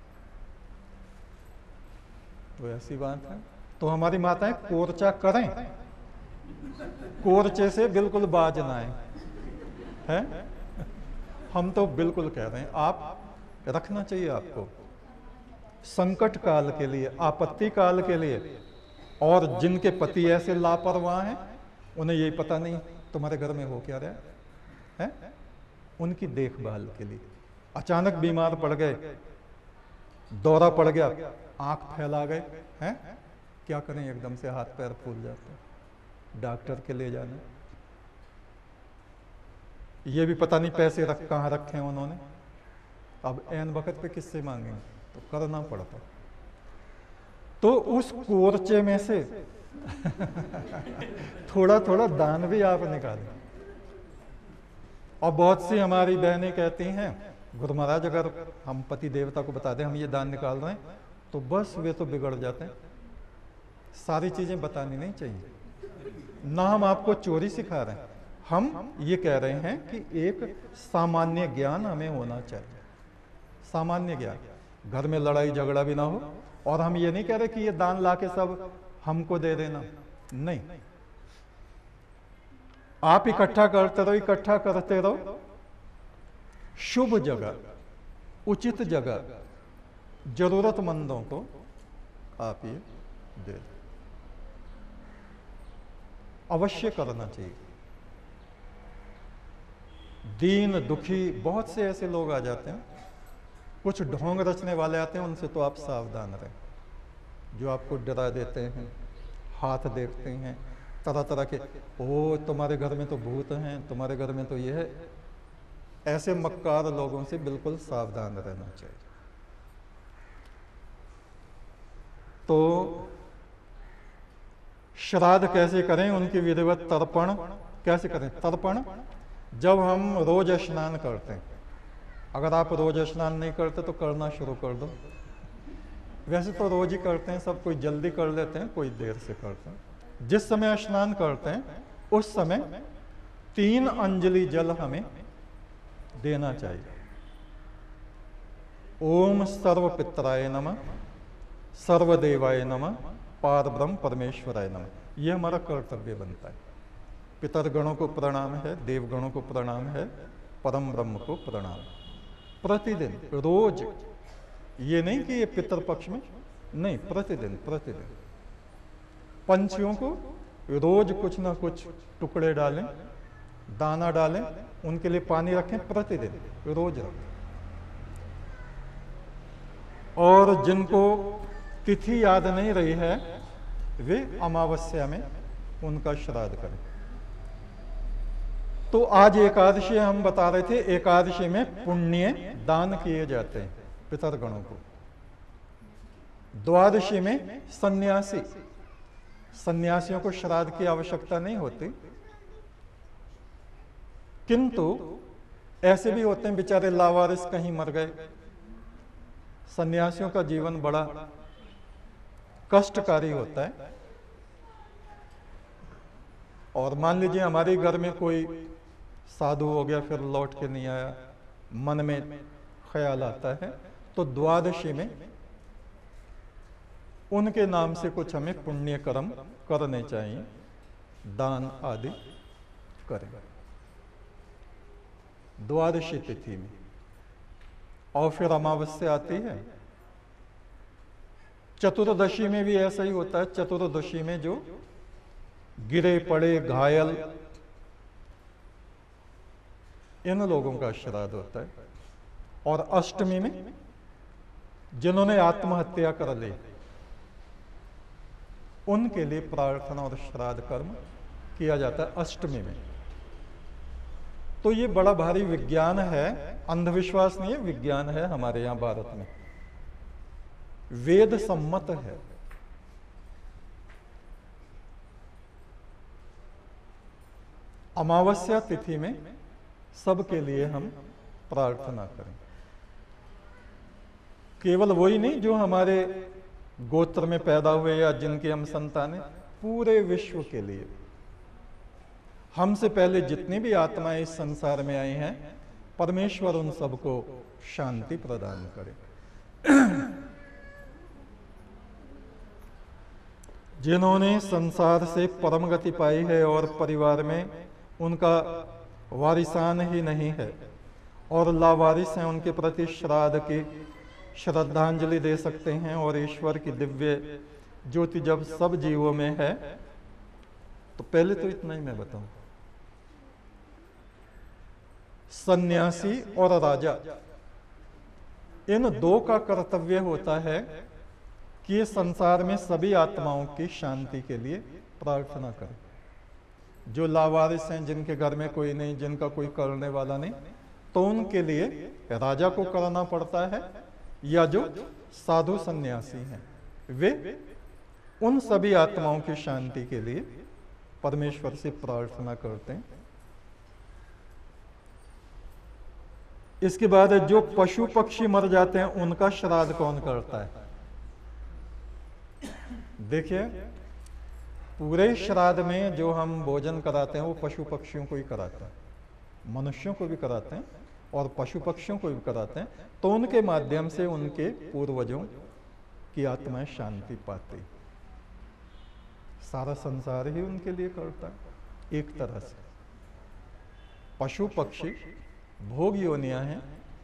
तो ऐसी बात है। तो हमारी माताएं कोर्चा करें, कोर्चे से बिल्कुल बाज ना आए, है? हम तो बिल्कुल कह रहे हैं आप रखना चाहिए आपको, संकट काल के लिए, आपत्ति काल के लिए। और जिनके पति ऐसे लापरवाह हैं, उन्हें यही पता नहीं तुम्हारे घर में हो क्या रहा है, है? उनकी देखभाल के लिए। अचानक बीमार पड़ गए, दौरा पड़ गया, आंख फैला गए, हैं? क्या करें, एकदम से हाथ पैर फूल जाते हैं, डॉक्टर के ले जाना। ये भी पता नहीं पैसे रख कहाँ रखे हैं उन्होंने, अब ऐन वक्त पे किससे मांगेंगे, तो करना पड़ता। तो उस कोर्चे में से थोड़ा थोड़ा दान भी आप निकालें। और बहुत सी हमारी बहनें कहती हैं गुरु महाराज अगर हम पति देवता को बता दें हम ये दान निकाल रहे हैं तो बस वे तो बिगड़ जाते हैं। सारी चीजें बतानी नहीं चाहिए, ना हम आपको चोरी सिखा रहे हैं, हम ये कह रहे हैं कि एक सामान्य ज्ञान हमें होना चाहिए, सामान्य ज्ञान। घर में लड़ाई झगड़ा भी ना हो। और हम ये नहीं कह रहे कि ये दान लाके सब हमको दे देना, नहीं, आप इकट्ठा करते रहो, इकट्ठा करते रहो, शुभ जगह, उचित जगह, जरूरतमंदों को आप ये दे दो, अवश्य करना चाहिए। दीन दुखी बहुत से ऐसे लोग आ जाते हैं कुछ ढोंग रचने वाले आते हैं, उनसे तो आप सावधान रहें, जो आपको डरा देते हैं, हाथ देखते हैं तरह तरह के, ओ तुम्हारे घर में तो भूत हैं, तुम्हारे घर में तो ये है। ऐसे मक्कार लोगों से बिल्कुल सावधान रहना चाहिए। तो श्राद्ध कैसे करें, उनकी विधिवत तर्पण कैसे करें। तर्पण जब हम रोज स्नान करते हैं, अगर आप रोज स्नान नहीं करते तो करना शुरू कर दो। वैसे तो रोज ही करते हैं सब, कोई जल्दी कर लेते हैं, कोई देर से करते हैं। जिस समय स्नान करते हैं उस समय तीन अंजलि जल हमें देना चाहिए। ओम सर्व पितराय नमः, सर्वदेवाय नमः, पार ब्रह्म परमेश्वराय नमः। यह हमारा कर्तव्य बनता है। पितरगणों को प्रणाम है, देवगणों को प्रणाम है, परम ब्रह्म को प्रणाम। प्रतिदिन रोज, ये नहीं कि ये पितरपक्ष में नहीं, प्रतिदिन प्रतिदिन पंछियों को रोज कुछ ना कुछ टुकड़े डालें, दाना डालें, उनके लिए पानी रखें, प्रतिदिन रोज रखें। और जिनको तिथि याद नहीं रही है वे अमावस्या में उनका श्राद्ध करें। तो आज एकादशी हम बता रहे थे, एकादशी में पुण्य दान किए जाते हैं पितरगणों को। द्वादशी में सन्यासी, सन्यासियों को श्राद्ध की आवश्यकता नहीं होती, किंतु ऐसे भी होते हैं बेचारे लावारिस कहीं मर गए। सन्यासियों का जीवन बड़ा कष्टकारी होता है। और मान लीजिए हमारे घर में कोई साधु हो गया, फिर लौट के नहीं आया, मन में ख्याल आता है, तो द्वादशी में उनके नाम से कुछ हमें पुण्य कर्म करने चाहिए, दान आदि करें द्वादशी तिथि में। और फिर अमावस्या आती है। चतुर्दशी में भी ऐसा ही होता है। चतुर्दशी में जो गिरे पड़े घायल, इन लोगों का श्राद्ध होता है। और अष्टमी में जिन्होंने आत्महत्या कर ली, उनके लिए प्रार्थना और श्राद्ध कर्म किया जाता है अष्टमी में। तो ये बड़ा भारी विज्ञान है, अंधविश्वास नहीं है, विज्ञान है हमारे यहां भारत में, वेद सम्मत है। अमावस्या तिथि में सबके लिए हम प्रार्थना करें। केवल वही नहीं जो हमारे गोत्र में पैदा हुए या जिनके हम संतान हैं, पूरे विश्व के लिए। हमसे पहले जितनी भी आत्माएं इस संसार में आई हैं, परमेश्वर उन सबको शांति प्रदान करे। जिन्होंने संसार से परम गति पाई है और परिवार में उनका वारिसान ही नहीं है और लावारिस हैं, उनके प्रति श्राद्ध की श्रद्धांजलि दे सकते हैं। और ईश्वर की दिव्य ज्योति जब सब जीवों में है, तो पहले तो इतना ही मैं बताऊं, सन्यासी और राजा, इन दो का कर्तव्य होता है कि ये संसार में सभी आत्माओं की शांति के लिए प्रार्थना करें। जो लावारिस हैं, जिनके घर में कोई नहीं, जिनका कोई करने वाला नहीं, तो उनके लिए राजा को करना पड़ता है, या जो साधु सन्यासी हैं वे उन सभी आत्माओं की शांति के लिए परमेश्वर से प्रार्थना करते हैं। इसके बाद जो पशु पक्षी मर जाते हैं, उनका श्राद्ध कौन करता है? देखिए, पूरे श्राद्ध में जो हम भोजन कराते हैं वो पशु पक्षियों को ही कराते हैं, मनुष्यों को भी कराते हैं और पशु पक्षियों को भी कराते हैं। तो उनके माध्यम से उनके पूर्वजों की आत्माएं शांति पाती। सारा संसार ही उनके लिए करता है एक तरह से। पशु पक्षी भोग योनियां हैं।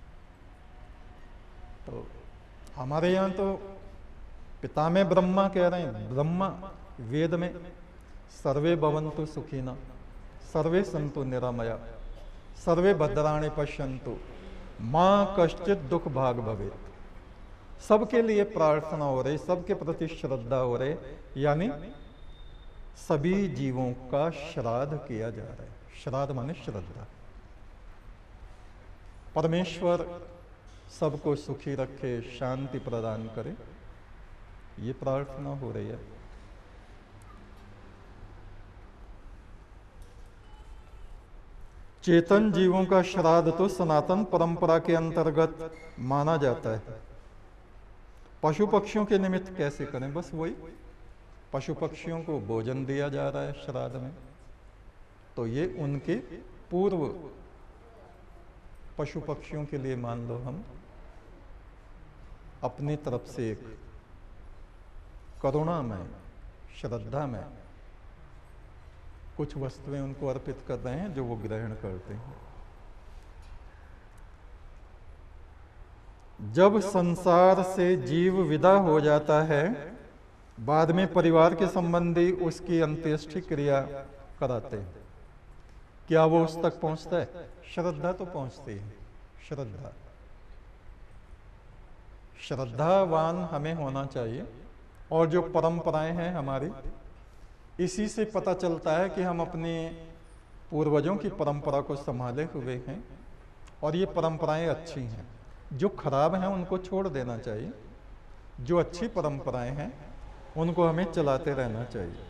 तो हमारे यहाँ तो पिता में ब्रह्मा कह रहे हैं, ब्रह्मा वेद में सर्वे भवन्तु सुखिना, सर्वे सन्तु निरामया, सर्वे भद्राणि पश्यन्तु मां कश्चित दुख भाग भवेत। सबके लिए प्रार्थना हो रही, सबके प्रति श्रद्धा हो रही, यानी सभी जीवों का श्राद्ध किया जा रहा है। श्राद्ध माने श्रद्धा। परमेश्वर सबको सुखी रखे, शांति प्रदान करे, ये प्रार्थना हो रही है। चेतन जीवों का श्राद्ध तो सनातन परंपरा के अंतर्गत माना जाता है। पशु पक्षियों के निमित्त कैसे करें, बस वही, पशु पक्षियों को भोजन दिया जा रहा है श्राद्ध में, तो ये उनके पूर्व पशु पक्षियों के लिए मान लो हम अपनी तरफ से एक करुणा में, श्रद्धा में कुछ वस्तुएं उनको अर्पित कर रहे हैं जो वो ग्रहण करते हैं। जब संसार से जीव विदा हो जाता है, बाद में परिवार के संबंधी उसकी अंत्येष्टि क्रिया कराते हैं। क्या वो उस तक पहुंचता है? श्रद्धा तो पहुंचती है। श्रद्धा श्रद्धावान हमें होना चाहिए। और जो परंपराएं हैं हमारी, इसी से पता चलता है कि हम अपने पूर्वजों की परंपरा को संभाले हुए हैं और ये परंपराएं अच्छी हैं। जो खराब हैं उनको छोड़ देना चाहिए, जो अच्छी परंपराएं हैं उनको हमें चलाते रहना चाहिए।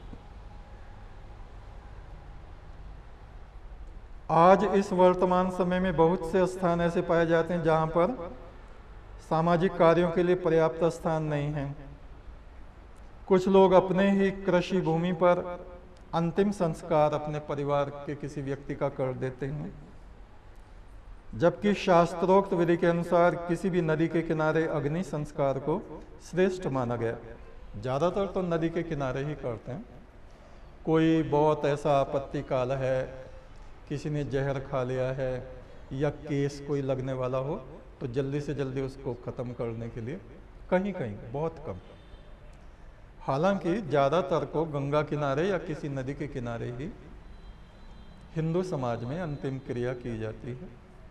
आज इस वर्तमान समय में बहुत से स्थान ऐसे पाए जाते हैं जहां पर सामाजिक कार्यों के लिए पर्याप्त स्थान नहीं है। कुछ लोग अपने ही कृषि भूमि पर अंतिम संस्कार अपने परिवार के किसी व्यक्ति का कर देते हैं, जबकि शास्त्रोक्त विधि के अनुसार किसी भी नदी के किनारे अग्नि संस्कार को श्रेष्ठ माना गया। ज्यादातर तो नदी के किनारे ही करते हैं। कोई बहुत ऐसा आपत्ति काल है, किसी ने जहर खा लिया है या केस कोई लगने वाला हो, तो जल्दी से जल्दी उसको खत्म करने के लिए कहीं कहीं, बहुत कम, हालांकि ज्यादातर को गंगा किनारे या किसी नदी के किनारे ही हिंदू समाज में अंतिम क्रिया की जाती है।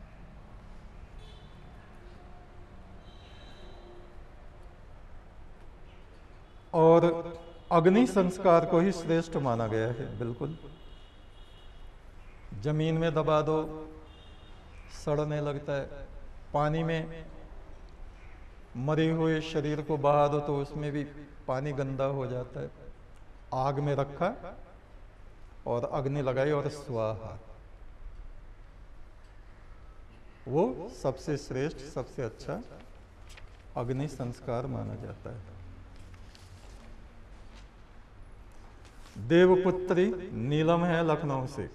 और अग्नि संस्कार को ही श्रेष्ठ माना गया है। बिल्कुल, जमीन में दबा दो, सड़ने लगता है। पानी में मरे हुए शरीर को बहा दो तो उसमें भी पानी गंदा हो जाता है। आग में रखा और अग्नि लगाई और स्वाहा, वो सबसे श्रेष्ठ, सबसे अच्छा अग्नि संस्कार माना जाता है। देवपुत्री नीलम है लखनऊ से।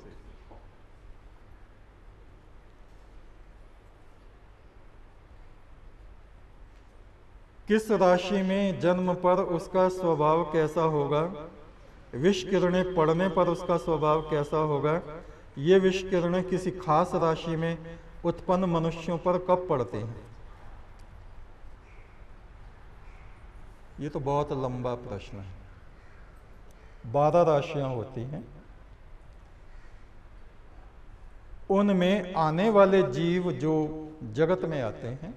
किस राशि में जन्म पर उसका स्वभाव कैसा होगा? विष किरणें पड़ने पर उसका स्वभाव कैसा होगा? ये विष किरणें किसी खास राशि में उत्पन्न मनुष्यों पर कब पड़ती हैं? ये तो बहुत लंबा प्रश्न है। बारह राशियां होती हैं, उनमें आने वाले जीव जो जगत में आते हैं,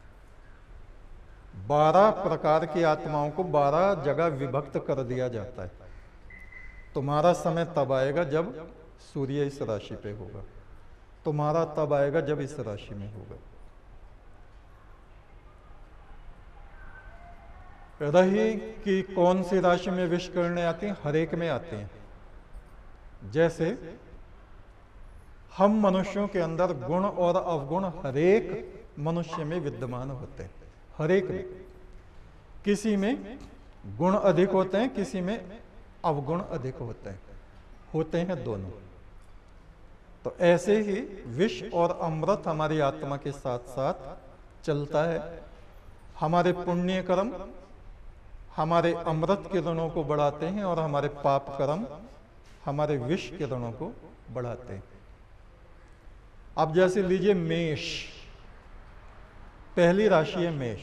बारह प्रकार की आत्माओं को बारह जगह विभक्त कर दिया जाता है। तुम्हारा समय तब आएगा जब सूर्य इस राशि पे होगा, तुम्हारा तब आएगा जब इस राशि में होगा। रही कि कौन सी राशि में विष किरणें आती हैं, हर एक में आती हैं। जैसे हम मनुष्यों के अंदर गुण और अवगुण हरेक मनुष्य में विद्यमान होते हैं, हरेक में। किसी में गुण अधिक होते हैं, किसी में अवगुण अधिक होते हैं, होते हैं दोनों। तो ऐसे ही विष और अमृत हमारी आत्मा के साथ साथ चलता है। हमारे पुण्य कर्म हमारे अमृत किरणों को बढ़ाते हैं और हमारे पाप कर्म हमारे विष किरणों को बढ़ाते हैं। अब जैसे लीजिए मेष, पहली राशि है मेष।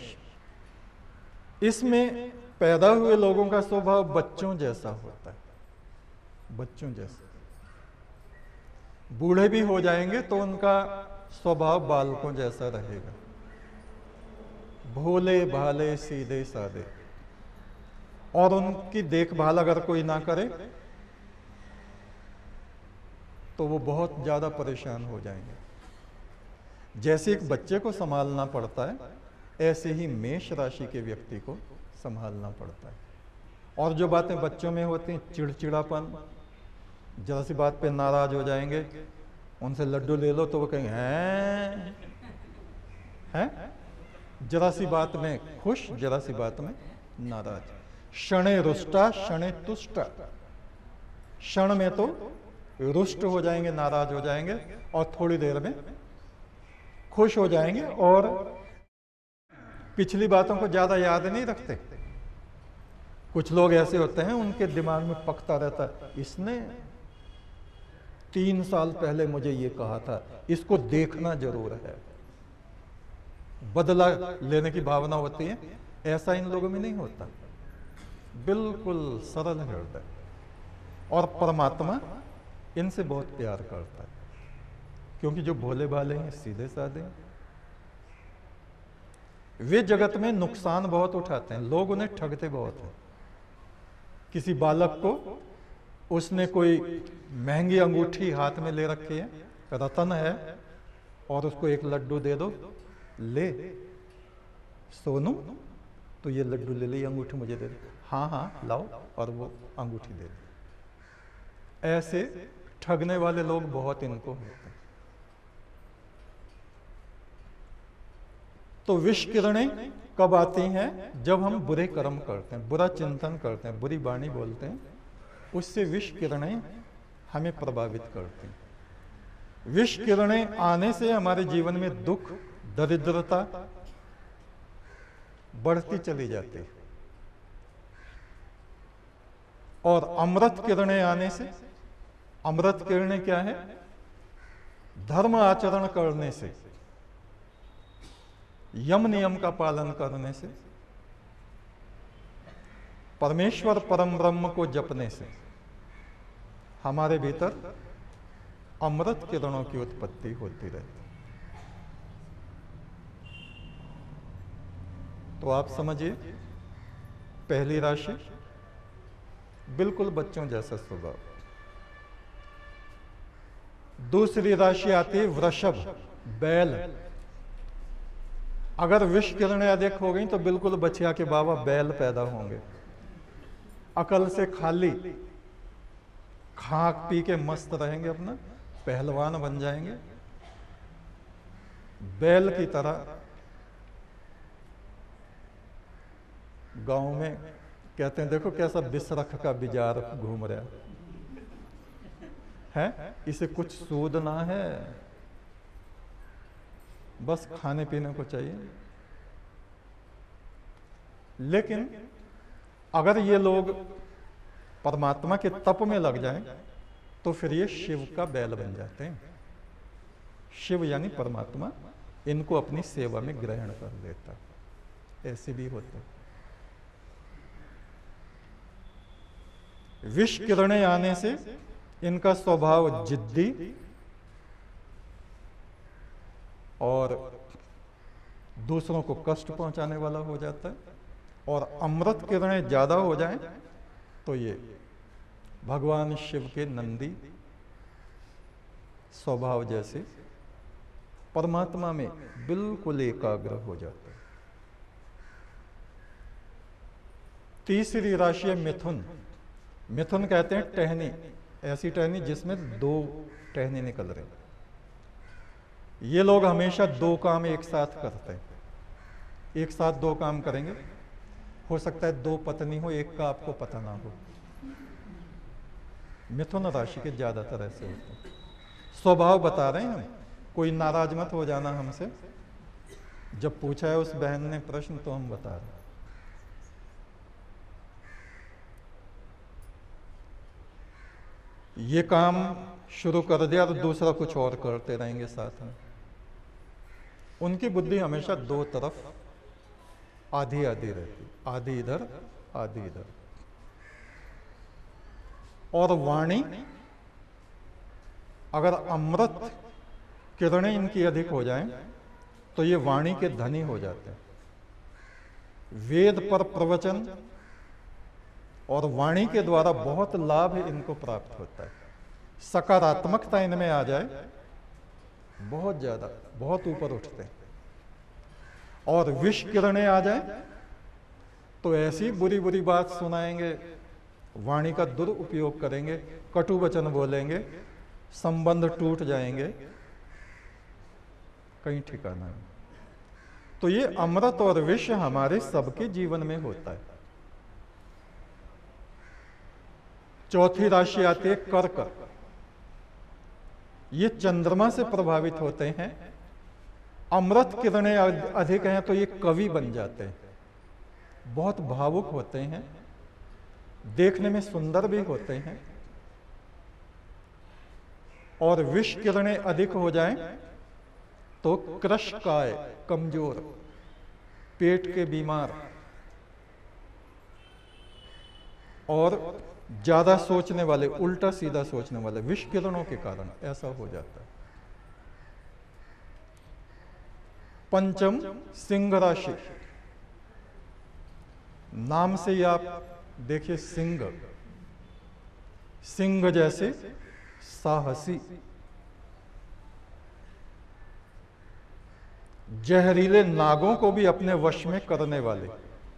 इसमें पैदा हुए लोगों का स्वभाव बच्चों जैसा होता है, बच्चों जैसा। बूढ़े भी हो जाएंगे तो उनका स्वभाव बालकों जैसा रहेगा, भोले भाले सीधे साधे। और उनकी देखभाल अगर कोई ना करे तो वो बहुत ज्यादा परेशान हो जाएंगे। जैसे एक बच्चे को संभालना पड़ता है, ऐसे ही मेष राशि के व्यक्ति को संभालना पड़ता है। और जो बातें बच्चों में होती हैं, चिड़चिड़ापन, जरा सी बात पे नाराज हो जाएंगे, उनसे लड्डू ले लो तो वो कहेंगे हैं हैं, जरा सी बात में खुश, जरा सी बात में नाराज। क्षणे रुष्टा क्षणे तुष्टा, क्षण में तो रुष्ट हो जाएंगे, नाराज हो जाएंगे, और थोड़ी देर में खुश हो जाएंगे, और पिछली बातों को ज्यादा याद नहीं रखते। कुछ लोग ऐसे होते हैं, उनके दिमाग में पकता रहता है, इसने तीन साल पहले मुझे ये कहा था, इसको देखना जरूर है। बदला लेने की भावना होती है, ऐसा इन लोगों में नहीं होता। बिल्कुल सरल हृदय। और परमात्मा इनसे बहुत प्यार करता है, क्योंकि जो भोले भाले हैं, सीधे साधे हैं। वे जगत में नुकसान बहुत उठाते हैं, लोग उन्हें ठगते बहुत हैं। किसी बालक को उसने कोई महंगी अंगूठी हाथ में ले रखी है, रतन है, और उसको एक लड्डू दे दो, ले सोनू तो ये लड्डू ले ले, अंगूठी मुझे दे दे, हाँ हाँ लाओ, और वो अंगूठी दे दे। ऐसे ठगने वाले लोग बहुत इनको होते हैं। तो विष किरणें कब आती हैं? जब हम बुरे कर्म करते हैं, बुरा चिंतन करते हैं, बुरी वाणी बोलते हैं, उससे विष किरणें हमें प्रभावित करती हैं। विष किरणें आने से हमारे जीवन में दुख, दरिद्रता बढ़ती चली जाती है। और अमृत किरणें आने से, अमृत किरणें क्या है? धर्म आचरण करने से, यम नियम का पालन करने से, परमेश्वर परम ब्रह्म को जपने से हमारे भीतर अमृत किरणों की उत्पत्ति होती रहती। तो आप समझिए, पहली राशि बिल्कुल बच्चों जैसा स्वभाव। दूसरी राशि आती है वृषभ, बैल। अगर विष किरणें अधिक हो गई तो बिल्कुल बछिया के बाबा बैल पैदा होंगे, अकल से खाली, खाक पी के मस्त रहेंगे, अपना पहलवान बन जाएंगे, बैल की तरह। गांव में कहते हैं, देखो कैसा बिसरख का बिजार घूम रहा है, इसे कुछ सूद ना है, बस खाने पीने को चाहिए। लेकिन अगर ये लोग परमात्मा के तप में लग जाएं, तो फिर ये शिव का बैल बन जाते हैं। शिव यानी परमात्मा इनको अपनी सेवा में ग्रहण कर लेता है। ऐसे भी होते हैं। विष किरणें आने से इनका स्वभाव जिद्दी और दूसरों को कष्ट पहुंचाने वाला हो जाता है। और अमृत किरणें ज्यादा हो जाएं तो ये भगवान शिव के नंदी स्वभाव जैसे परमात्मा में बिल्कुल एकाग्र हो जाते हैं। तीसरी राशि है मिथुन। मिथुन कहते हैं टहनी, ऐसी टहनी जिसमें दो टहनी निकल रही। ये लोग हमेशा दो काम एक साथ करते हैं, एक साथ दो काम करेंगे। हो सकता है दो पत्नी हो, एक का आपको पता ना हो। मिथुन राशि के ज्यादातर ऐसे होते हैं। स्वभाव बता रहे हैं हम, कोई नाराज मत हो जाना हमसे। जब पूछा है उस बहन ने प्रश्न तो हम बता रहे हैं। ये काम शुरू कर दिया तो दूसरा कुछ और करते रहेंगे साथ में। उनकी बुद्धि हमेशा दो तरफ आधी आधी रहती, आधी इधर आधी इधर। और वाणी अगर अमृत किरणें इनकी अधिक हो जाएं तो ये वाणी के धनी हो जाते हैं। वेद पर प्रवचन और वाणी के द्वारा बहुत लाभ इनको प्राप्त होता है। सकारात्मकता इनमें आ जाए, बहुत ज्यादा, बहुत ऊपर उठते हैं। और विष किरणें आ जाए तो ऐसी बुरी बुरी बात सुनाएंगे, वाणी का दुरुपयोग करेंगे, कटु वचन बोलेंगे, संबंध टूट जाएंगे, कहीं ठिकाना नहीं। तो ये अमृत और विष हमारे सबके जीवन में होता है। चौथी राशि आती है कर्क। ये चंद्रमा से प्रभावित होते हैं। अमृत किरणें अधिक हैं तो ये कवि बन जाते हैं, बहुत भावुक होते हैं, देखने में सुंदर भी होते हैं। और विष किरणें अधिक हो जाएं तो कृशकाय, कमजोर, पेट के बीमार और ज्यादा सोचने वाले, उल्टा सीधा सोचने वाले, विष किरणों के कारण ऐसा हो जाता है। पंचम सिंह राशि। नाम से ही आप देखिए, सिंह, सिंह जैसे साहसी, जहरीले नागों को भी अपने वश में करने वाले,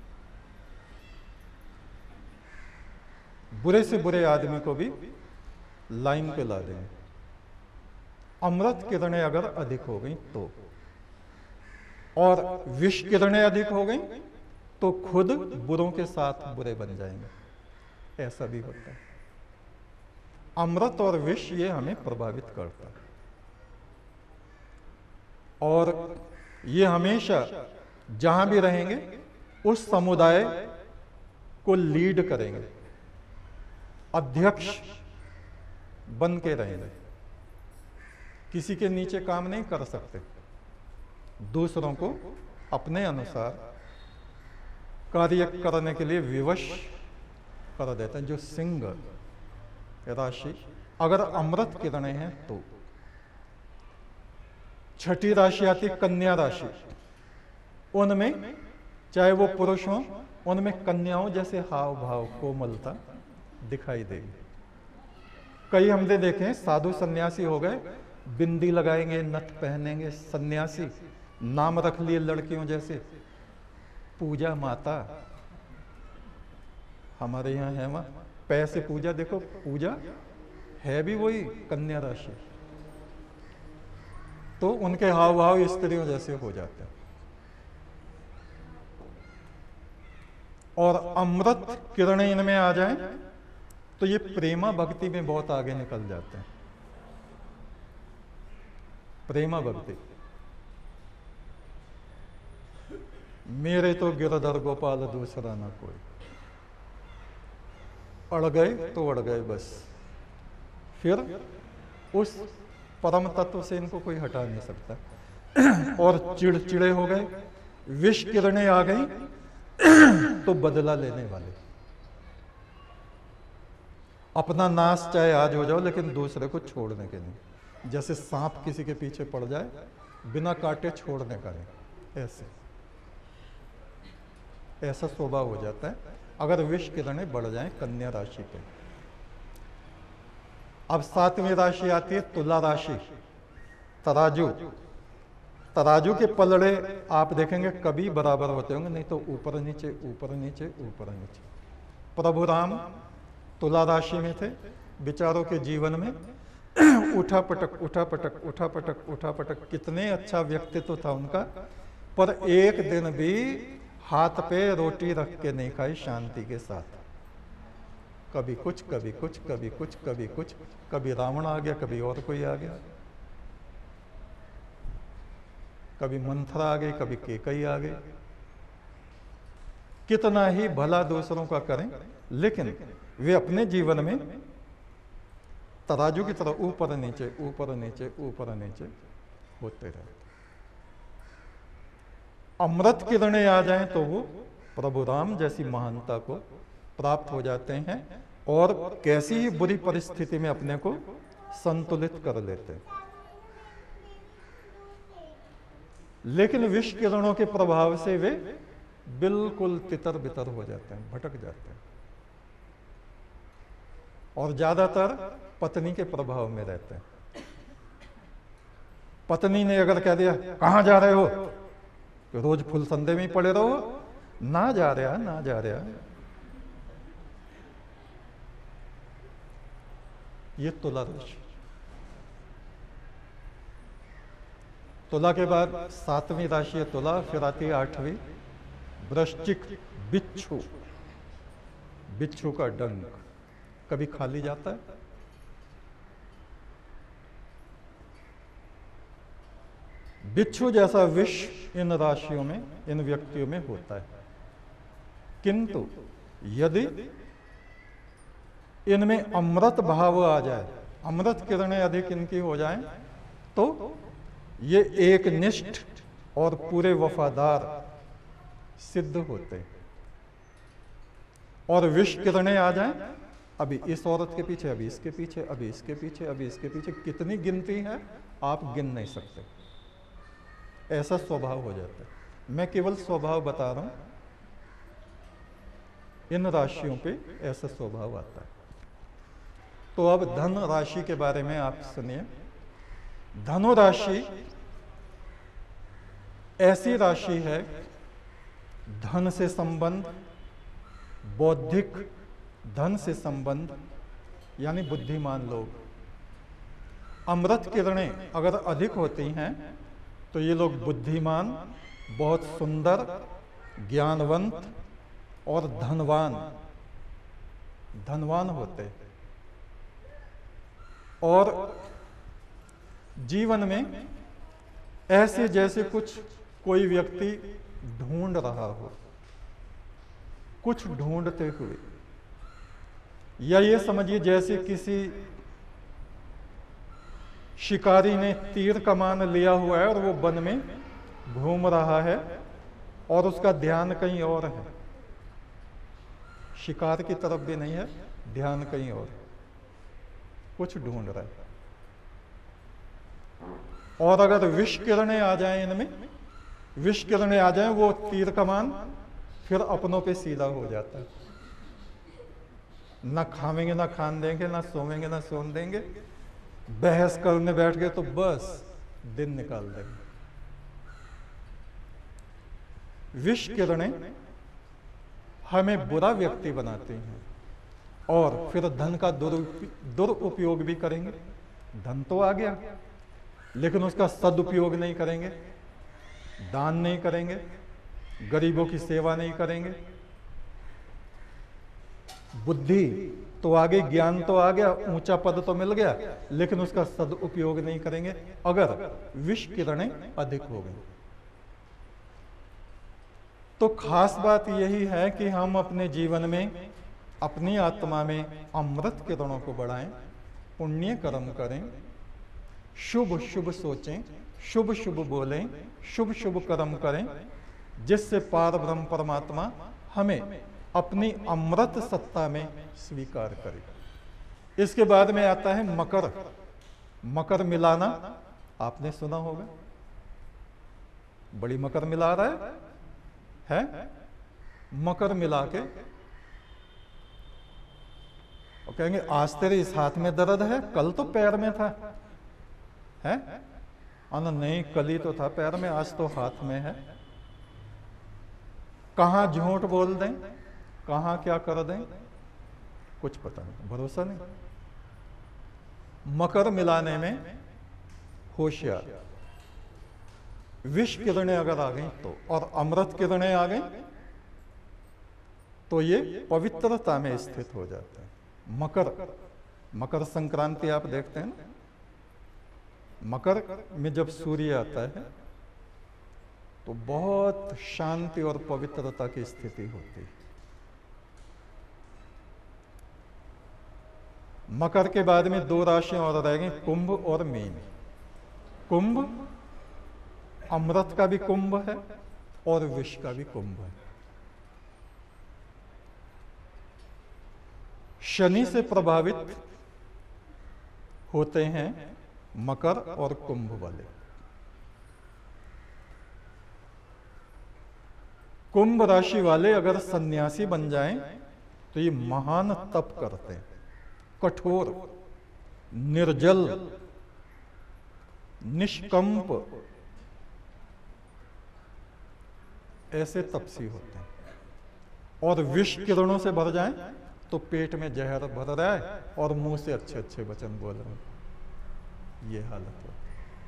बुरे से बुरे आदमी को भी लाइन पे ला देंगे। अमृत किरणें अगर अधिक हो गई तो, और विष किरणें अधिक हो गई तो खुद बुरों के साथ बुरे बन जाएंगे, ऐसा भी होता है। अमृत और विष ये हमें प्रभावित करता है और ये हमेशा जहां भी रहेंगे उस समुदाय को लीड करेंगे, अध्यक्ष बन के रहेंगे। किसी के नीचे काम नहीं कर सकते, दूसरों को अपने अनुसार कार्य करने के लिए विवश कर देते हैं। जो सिंह राशि अगर अमृत किरणें हैं तो। छठी राशि आती कन्या राशि। उनमें चाहे वो पुरुष हो, उनमें कन्याओं जैसे हाव भाव, कोमलता दिखाई देगी। कई हमने देखे साधु सन्यासी हो गए, बिंदी लगाएंगे, नथ पहनेंगे, सन्यासी, नाम रख लिए लड़कियों जैसे, पूजा माता। हमारे यहाँ है वहां पैसे पूजा, देखो पूजा है भी वही कन्या राशि। तो उनके हाव भाव स्त्रियों जैसे हो जाते हैं। और अमृत किरणें इनमें आ जाएं तो ये प्रेमा भक्ति में बहुत आगे निकल जाते हैं। प्रेमा भक्ति, मेरे तो गिरधर गोपाल दूसरा ना कोई, अड़ गए तो अड़ गए बस, फिर उस परम तत्व से इनको कोई हटा नहीं सकता। और चिड़चिड़े हो गए, विष किरणें आ गई तो बदला लेने वाले, अपना नाश चाहे आज हो जाओ लेकिन दूसरे को छोड़ने के नहीं। जैसे सांप किसी के पीछे पड़ जाए, बिना काटे छोड़ने का नहीं, ऐसे ऐसा स्वभाव हो जाता है अगर विष किरणें बढ़ जाएं कन्या राशि पे। अब सातवीं राशि आती है तुला राशि, तराजू। तराजू के पलड़े आप देखेंगे कभी बराबर होते होंगे, नहीं तो ऊपर नीचे ऊपर नीचे ऊपर नीचे। प्रभु राम तुला राशि में थे, विचारों के जीवन में उठा पटक उठा पटक उठा पटक उठा पटक, कितने अच्छा व्यक्तित्व था उनका, पर एक दिन भी हाथ पे रोटी रख के नहीं खाई शांति के साथ। कभी कुछ कभी कुछ कभी कुछ कभी कुछ, कभी रावण आ गया, कभी और कोई आ गया, कभी मंथरा आ गई, कभी केकई आ गई। कितना ही भला दूसरों का करें, लेकिन वे अपने जीवन में तराजू की तरह ऊपर नीचे ऊपर नीचे ऊपर नीचे होते रहते। अमृत किरणें आ जाएं तो वो प्रभु राम जैसी महानता को प्राप्त हो जाते हैं और कैसी ही बुरी परिस्थिति में अपने को संतुलित कर लेते हैं। लेकिन विष किरणों के प्रभाव से वे बिल्कुल तितर बितर हो जाते हैं, भटक जाते हैं और ज्यादातर पत्नी के प्रभाव में रहते हैं। पत्नी ने अगर कह दिया कहां जा रहे हो, तो रोज फुल संदे में ही पड़े रहो, ना जा रहा ना जा रहा। ये तुला राशि। तुला के बाद सातवीं राशि है तुला, फिर आती है आठवीं वृश्चिक, बिच्छू। बिच्छू का डंक कभी खाली जाता है? बिच्छू जैसा विष इन राशियों में, इन व्यक्तियों में होता है, किंतु यदि इनमें अमृत भाव आ जाए, अमृत किरणें अधिक इनकी हो जाएं, तो ये एक निष्ठ और पूरे वफादार सिद्ध होते हैं। और विष किरणें आ जाएं, अभी इस औरत के पीछे, अभी इसके पीछे, अभी इसके पीछे, अभी इसके पीछे, कितनी गिनती है आप गिन नहीं सकते, ऐसा स्वभाव हो जाता है। मैं केवल स्वभाव बता रहा हूं, इन राशियों पे ऐसा स्वभाव आता है। तो अब धन राशि के बारे में आप सुनिए। धनु राशि ऐसी राशि है, धन से संबंध, बौद्धिक धन से संबंध, यानी बुद्धिमान लोग। अमृत किरणें अगर अधिक होती हैं तो ये लोग बुद्धिमान, बहुत सुंदर, ज्ञानवंत और धनवान धनवान होते हैं। और जीवन में ऐसे जैसे कुछ कोई व्यक्ति ढूंढ रहा हो, कुछ ढूंढते हुए, या ये समझिए जैसे किसी शिकारी ने तीर कमान लिया हुआ है और वो वन में घूम रहा है और उसका ध्यान कहीं और है, शिकार की तरफ भी नहीं है, ध्यान कहीं और है, कुछ ढूंढ रहा है। और अगर विष किरणें आ जाएं इनमें, विष किरणें आ जाएं, वो तीर कमान फिर अपनों पे सीधा हो जाता है। ना खावेंगे ना खान देंगे, ना सोवेंगे ना सोन देंगे, बहस करने बैठ गए तो बस दिन निकाल देंगे। विष किरणें हमें बुरा व्यक्ति बनाती हैं और फिर धन का दुरुपयोग भी करेंगे। धन तो आ गया, लेकिन उसका सदुपयोग नहीं करेंगे, दान नहीं करेंगे, गरीबों की सेवा नहीं करेंगे। बुद्धि तो आ गई, ज्ञान तो आ गया, ऊंचा पद तो मिल गया, लेकिन उसका सदुपयोग नहीं करेंगे अगर विष किरणें अधिक हो गई। तो खास बात यही है कि हम अपने जीवन में, अपनी आत्मा में अमृत किरणों को बढ़ाएं, पुण्य कर्म करें, शुभ शुभ सोचें, शुभ शुभ बोलें, शुभ शुभ कर्म करें, जिससे पार ब्रह्म परमात्मा हमें अपनी अमृत सत्ता में स्वीकार करे। इसके बाद में आता है मकर। मकर मिलाना आपने सुना होगा, बड़ी मकर मिला रहा है, है? मकर मिला के और कहेंगे आज तेरे इस हाथ में दर्द है, कल तो पैर में था, है? अन नहीं, कल ही तो था पैर में, आज तो हाथ में है। कहां झूठ बोल दें, कहां क्या कर दें, कुछ पता नहीं, भरोसा नहीं। मकर मिलाने में होशियार। विष किरणें अगर आ गई तो, और अमृत किरणें आ गई तो ये पवित्रता में स्थित हो जाते हैं। मकर, मकर संक्रांति आप देखते हैं ना, मकर में जब सूर्य आता है तो बहुत शांति और पवित्रता की स्थिति होती है। मकर के बाद में दो राशियां और रह गई, कुंभ और मीन। कुंभ अमृत का भी कुंभ है और विष का भी कुंभ है। शनि से प्रभावित होते हैं मकर और कुंभ वाले। कुंभ राशि वाले अगर सन्यासी बन जाएं तो ये महान तप करते हैं, कठोर, निर्जल, निष्कंप, ऐसे तपसी होते हैं। और विष किरणों से भर जाएं तो पेट में जहर भर रहा है और मुंह से अच्छे अच्छे वचन बोल रहे हैं, ये हालत है।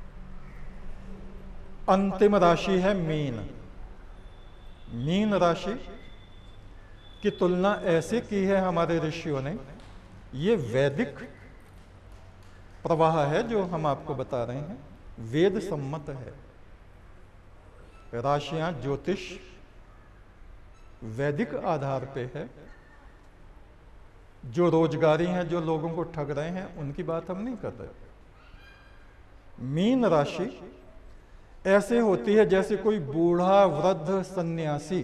अंतिम राशि है मीन। मीन राशि की तुलना ऐसे की है हमारे ऋषियों ने, ये वैदिक प्रवाह है जो हम आपको बता रहे हैं, वेद सम्मत है। राशियां ज्योतिष वैदिक आधार पे है। जो रोजगारी हैं, जो लोगों को ठग रहे हैं, उनकी बात हम नहीं कर रहे। मीन राशि ऐसे होती है जैसे कोई बूढ़ा वृद्ध सन्यासी,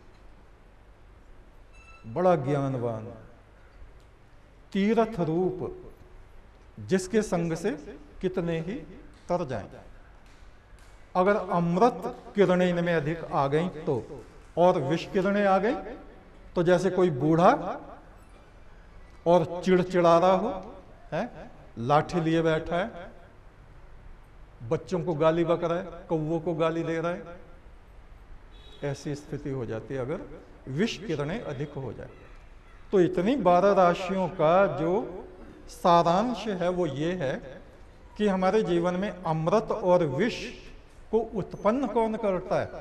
बड़ा ज्ञानवान, तीर्थ रूप, जिसके संग से कितने ही तर जाएं। अगर अमृत किरणें इनमें अधिक आ गई तो, और विष किरणें आ गई तो जैसे कोई बूढ़ा और चिड़चिड़ा रहा हो, है, लाठी लिए बैठा है, बच्चों को गाली बक रहा है, कौवों को गाली दे रहा है, ऐसी स्थिति हो जाती है अगर विष किरणें अधिक हो जाए। तो इतनी बारह राशियों का जो सारांश है वो ये है कि हमारे जीवन में अमृत और विष को उत्पन्न कौन करता है?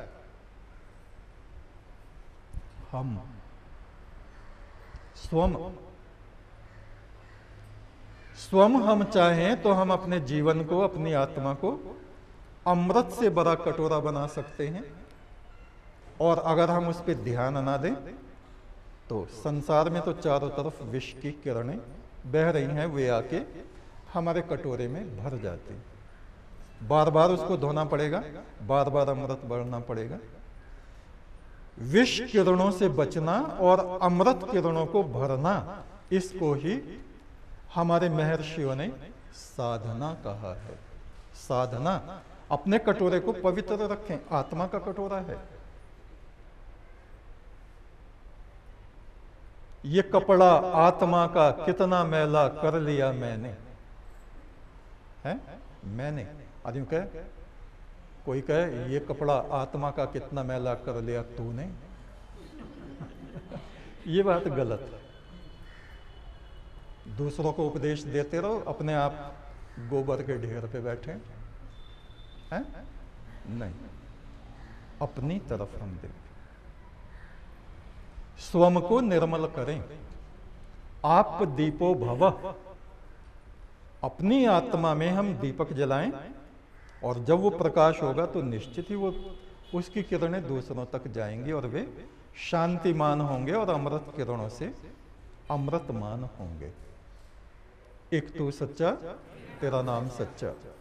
हम स्वयं। स्वयं हम चाहें तो हम अपने जीवन को, अपनी आत्मा को अमृत से बड़ा कटोरा बना सकते हैं, और अगर हम उस पर ध्यान ना दें तो संसार में तो चारों तरफ विष की किरणें बह रही हैं, वे आके हमारे कटोरे में भर जाती हैं। बार बार उसको धोना पड़ेगा, बार बार अमृत बढ़ना पड़ेगा। विष किरणों से बचना और अमृत किरणों को भरना, इसको ही हमारे महर्षियों ने साधना कहा है। साधना, अपने कटोरे को पवित्र रखें, आत्मा का कटोरा है। ये कपड़ा आत्मा का कितना मैला कर लिया मैंने, है मैंने। आदमी कहे, कोई कहे ये कपड़ा आत्मा का कितना मैला कर लिया तूने, ये बात गलत है। दूसरों को उपदेश देते रहो, अपने आप गोबर के ढेर पे बैठे हैं, नहीं, अपनी तरफ हम दें, स्वयं को निर्मल करें। आप दीपो भवः, अपनी आत्मा में हम दीपक जलाएं, और जब वो प्रकाश होगा तो निश्चित ही वो उसकी किरणें दूसरों तक जाएंगी और वे शांतिमान होंगे और अमृत किरणों से अमृतमान होंगे। एक तू सच्चा, तेरा नाम सच्चा।